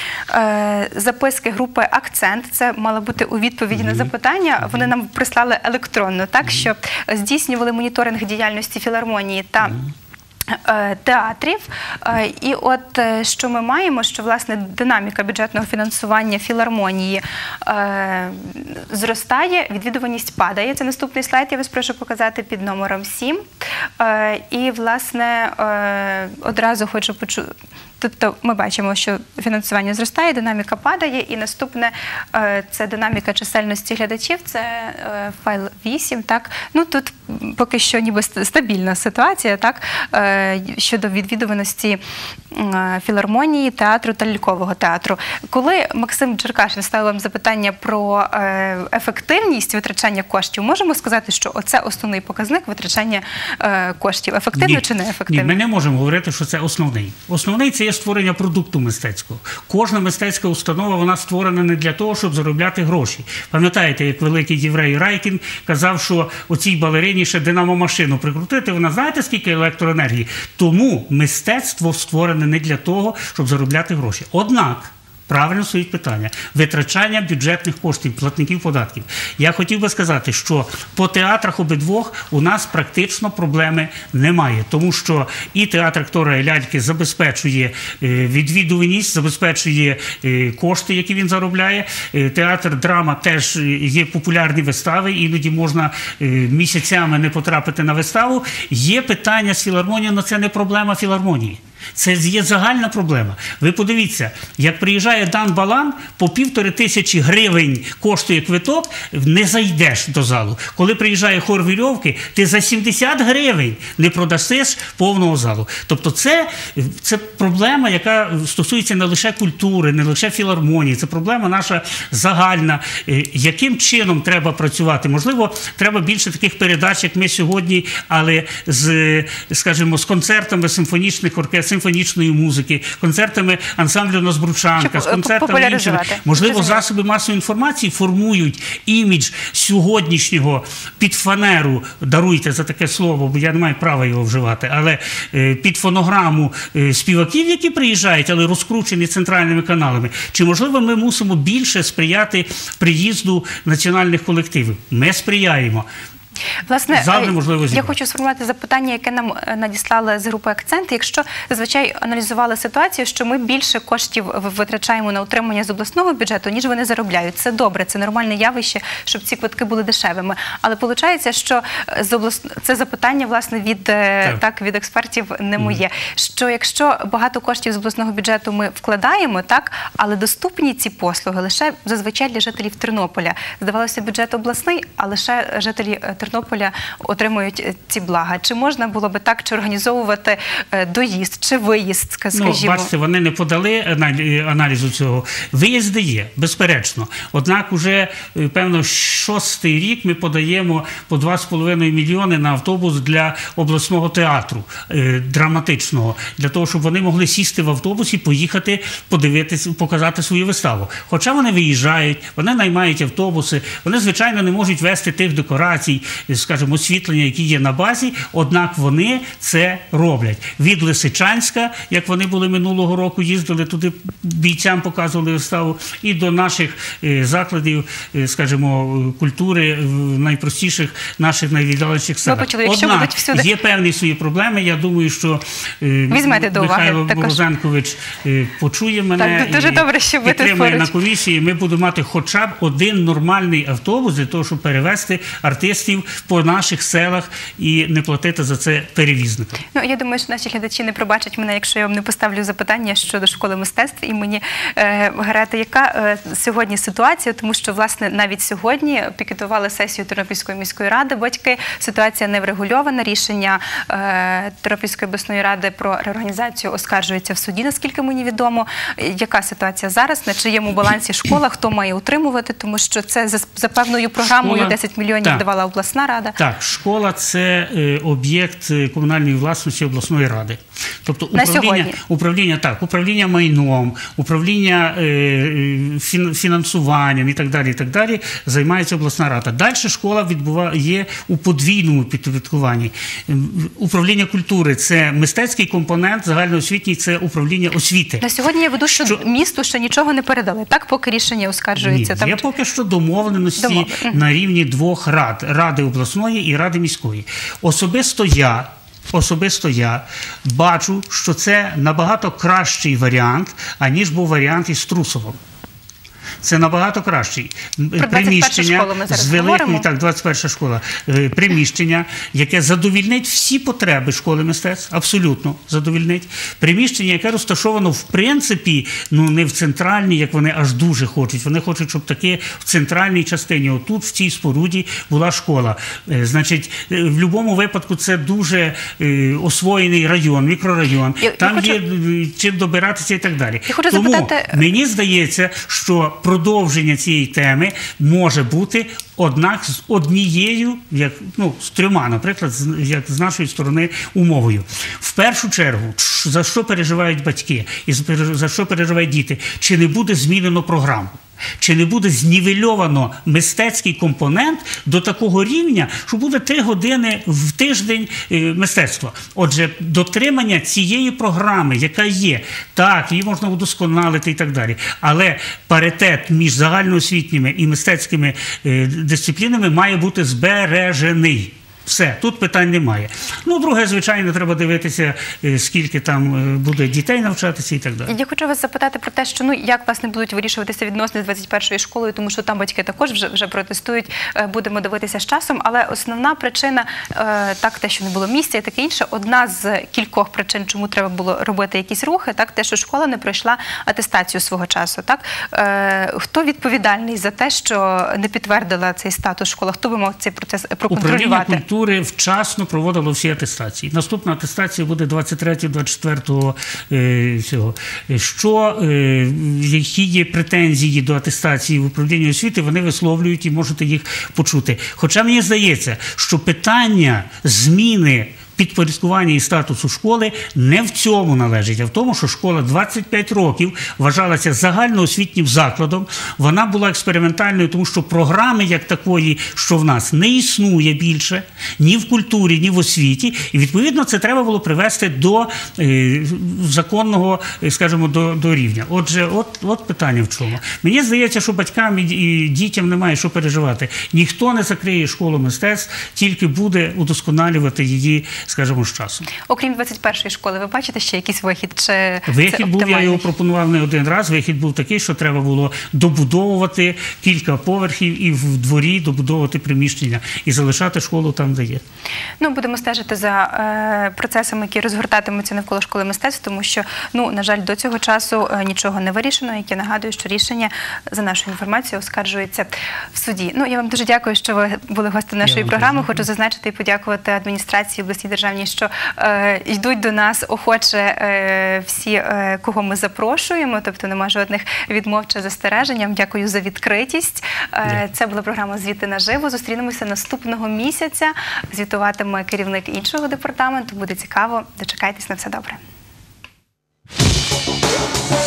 е, записки групи «Акцент». Це мало бути у відповіді mm-hmm. на запитання. Вони нам прислали електронно, так, mm-hmm. що здійснювали моніторинг діяльності філармонії та mm-hmm. театрів. І от що ми маємо, що, власне, динаміка бюджетного фінансування філармонії е, зростає, відвідуваність падає. Це наступний слайд, я вас прошу показати під номером сім. Е, і, власне, е, одразу хочу почути. Тобто ми бачимо, що фінансування зростає, динаміка падає, і наступне – це динаміка чисельності глядачів, це файл вісім, так? Ну, тут поки що ніби стабільна ситуація, так? Щодо відвідуваності філармонії, театру та лялькового театру. Коли Максим Черкашин ставив вам запитання про ефективність витрачання коштів, можемо сказати, що оце основний показник витрачання коштів. Ефективно Ні. чи не ефективно? Ні, ми не можемо говорити, що це основний. Основний – це є створення продукту мистецького. Кожна мистецька установа, вона створена не для того, щоб заробляти гроші. Пам'ятаєте, як великий єврей Райкін казав, що оцій балерині ще динамо-машину прикрутити, вона знаєте, скільки електроенергії? Тому мистецтво створене не для того, щоб заробляти гроші. Однак, Правильно стоїть питання. Витрачання бюджетних коштів, платників податків. Я хотів би сказати, що по театрах обидвох у нас практично проблеми немає. Тому що і театр актора і ляльки забезпечує відвідуваність, забезпечує кошти, які він заробляє. Театр драма теж є популярні вистави, іноді можна місяцями не потрапити на виставу. Є питання з філармонією, але це не проблема філармонії. Це є загальна проблема. Ви подивіться, як приїжджає Дан Балан, по півтори тисячі гривень коштує квиток, не зайдеш до залу. Коли приїжджає хор Вірьовки, ти за сімдесят гривень не продасиш повного залу. Тобто це, це проблема, яка стосується не лише культури, не лише філармонії, це проблема наша загальна. Яким чином треба працювати? Можливо, треба більше таких передач, як ми сьогодні, але з, скажімо, з концертами симфонічних оркестрів, симфонічної музики, концертами ансамблю «Назбручанка», з концертами іншими. Можливо, засоби масової інформації формують імідж сьогоднішнього під фанеру, даруйте за таке слово, бо я не маю права його вживати, але під фонограму співаків, які приїжджають, але розкручені центральними каналами. Чи, можливо, ми мусимо більше сприяти приїзду національних колективів? Ми сприяємо. Власне, Завжди можливо я зібрати. хочу сформувати запитання, яке нам надіслали з групи «Акцент». Якщо зазвичай аналізували ситуацію, що ми більше коштів витрачаємо на утримання з обласного бюджету, ніж вони заробляють. Це добре, це нормальне явище, щоб ці квитки були дешевими. Але виходить, що з облас... це запитання, власне, від, так. Так, від експертів не моє. Mm. Що якщо багато коштів з обласного бюджету ми вкладаємо, так, але доступні ці послуги лише зазвичай для жителів Тернополя. Здавалося, бюджет обласний, а лише жителі Тернополя отримують ці блага. Чи можна було би так, чи організовувати доїзд, чи виїзд, скажімо? Ну, бачите, вони не подали аналізу цього. Виїзди є, безперечно. Однак уже, певно, шостий рік ми подаємо по два з половиною мільйони на автобус для обласного театру драматичного, для того, щоб вони могли сісти в автобус і поїхати подивитися, показати свою виставу. Хоча вони виїжджають, вони наймають автобуси, вони, звичайно, не можуть вести тих декорацій, скажімо, освітлення, які є на базі, однак вони це роблять. Від Лисичанська, як вони були минулого року, їздили туди, бійцям показували виставу, і до наших закладів, скажімо, культури в найпростіших наших найвіддаленіших селах. Однак є певні свої проблеми. Я думаю, що Михайло Борозенкович почує мене і підтримує на комісії. Ми будемо мати хоча б один нормальний автобус для того, щоб перевезти артистів по наших селах і не платити за це перевізникам. Ну, я думаю, що наші глядачі не пробачать мене, якщо я вам не поставлю запитання щодо школи мистецтв імені е, Герети. Яка е, сьогодні ситуація? Тому що, власне, навіть сьогодні пікетували сесію Тернопільської міської ради батьки. Ситуація не врегульована. Рішення е, Тернопільської обласної ради про реорганізацію оскаржується в суді, наскільки мені відомо. Яка ситуація зараз? На чиєму балансі школа? Хто має утримувати? Тому що це за, за певною програмою школа... десять мільйонів так. давала обласна рада. Так, школа – це е, об'єкт комунальної власності обласної ради. Тобто управління, управління, так, управління майном, управління е, фін, фінансуванням і так далі, і так далі займається обласна рада. Далі школа відбуває, є у подвійному підпорядкуванні. Управління культури – це мистецький компонент, загальноосвітній – це управління освіти. На сьогодні я веду, що, що місту ще нічого не передали, так, поки рішення оскаржується? Ні, там... є поки що домовленості Домов... на рівні двох рад – Ради обласної і Ради міської. Особисто я Особисто я бачу, що це набагато кращий варіант, аніж був варіант із Трусовим. Це набагато кращий. Приміщення з великою, так, двадцять перша школа, приміщення, яке задовільнить всі потреби школи мистецтв, абсолютно задовільнить. Приміщення, яке розташовано, в принципі, ну не в центральній, як вони аж дуже хочуть. Вони хочуть, щоб таки в центральній частині, отут, в цій споруді, була школа. Значить, в будь-якому випадку це дуже освоєний район, мікрорайон. Я, Там я хочу... є чим добиратися і так далі. Тому запитати... мені здається, що продовження цієї теми може бути однак з однією, як, ну, з трьома, наприклад, з, як з нашої сторони умовою. В першу чергу, за що переживають батьки і за що переживають діти, чи не буде змінено програму. Чи не буде знівельовано мистецький компонент до такого рівня, що буде три години в тиждень мистецтва. Отже, дотримання цієї програми, яка є, так, її можна удосконалити і так далі, але паритет між загальноосвітніми і мистецькими дисциплінами має бути збережений. Все, тут питань немає. Ну, друге, звичайно, треба дивитися, скільки там буде дітей навчатися і так далі. Я хочу вас запитати про те, що, ну, як, власне, будуть вирішуватися відносини з двадцять першою школою, тому що там батьки також вже, вже протестують, будемо дивитися з часом, але основна причина, так, те, що не було місця і таке інше, одна з кількох причин, чому треба було робити якісь рухи, так, те, що школа не пройшла атестацію свого часу, так. Хто відповідальний за те, що не підтвердила цей статус школа? Хто би мав цей процес проконтролювати? Вчасно проводило всі атестації. Наступна атестація буде двадцять третього - двадцять четвертого е, цього. Що, е, які є претензії до атестації в управлінні освіти, вони висловлюють і можете їх почути. Хоча мені здається, що питання зміни підпорядкування і статусу школи не в цьому належить, а в тому, що школа двадцять п'ять років вважалася загальноосвітнім закладом, вона була експериментальною, тому що програми як такої, що в нас не існує більше, ні в культурі, ні в освіті, і відповідно це треба було привести до е, законного, скажімо, до, до рівня. Отже, от, от питання в чому. Мені здається, що батькам і, і дітям немає що переживати. Ніхто не закриє школу мистецтв, тільки буде удосконалювати її, скажімо, з часом. Окрім двадцять першої школи, ви бачите ще якийсь вихід? Чи вихід був, я його пропонував не один раз, вихід був такий, що треба було добудовувати кілька поверхів і в дворі добудовувати приміщення і залишати школу там, де є. Ну, будемо стежити за е, процесами, які розгортатимуться навколо школи мистецтв, тому що, ну, на жаль, до цього часу е, нічого не вирішено, як я нагадую, що рішення, за нашою інформацією, оскаржується в суді. Ну, я вам дуже дякую, що ви були гостем нашої програми. Хочу зазначити і подякувати адміністрації обласній державній, що е, йдуть до нас охоче е, всі, е, кого ми запрошуємо, тобто нема жодних відмов чи застережень. Дякую за відкритість. Е, це була програма «Звіти наживо». Зустрінемося наступного місяця. Звітуватиме керівник іншого департаменту. Буде цікаво. Дочекайтесь, на все добре.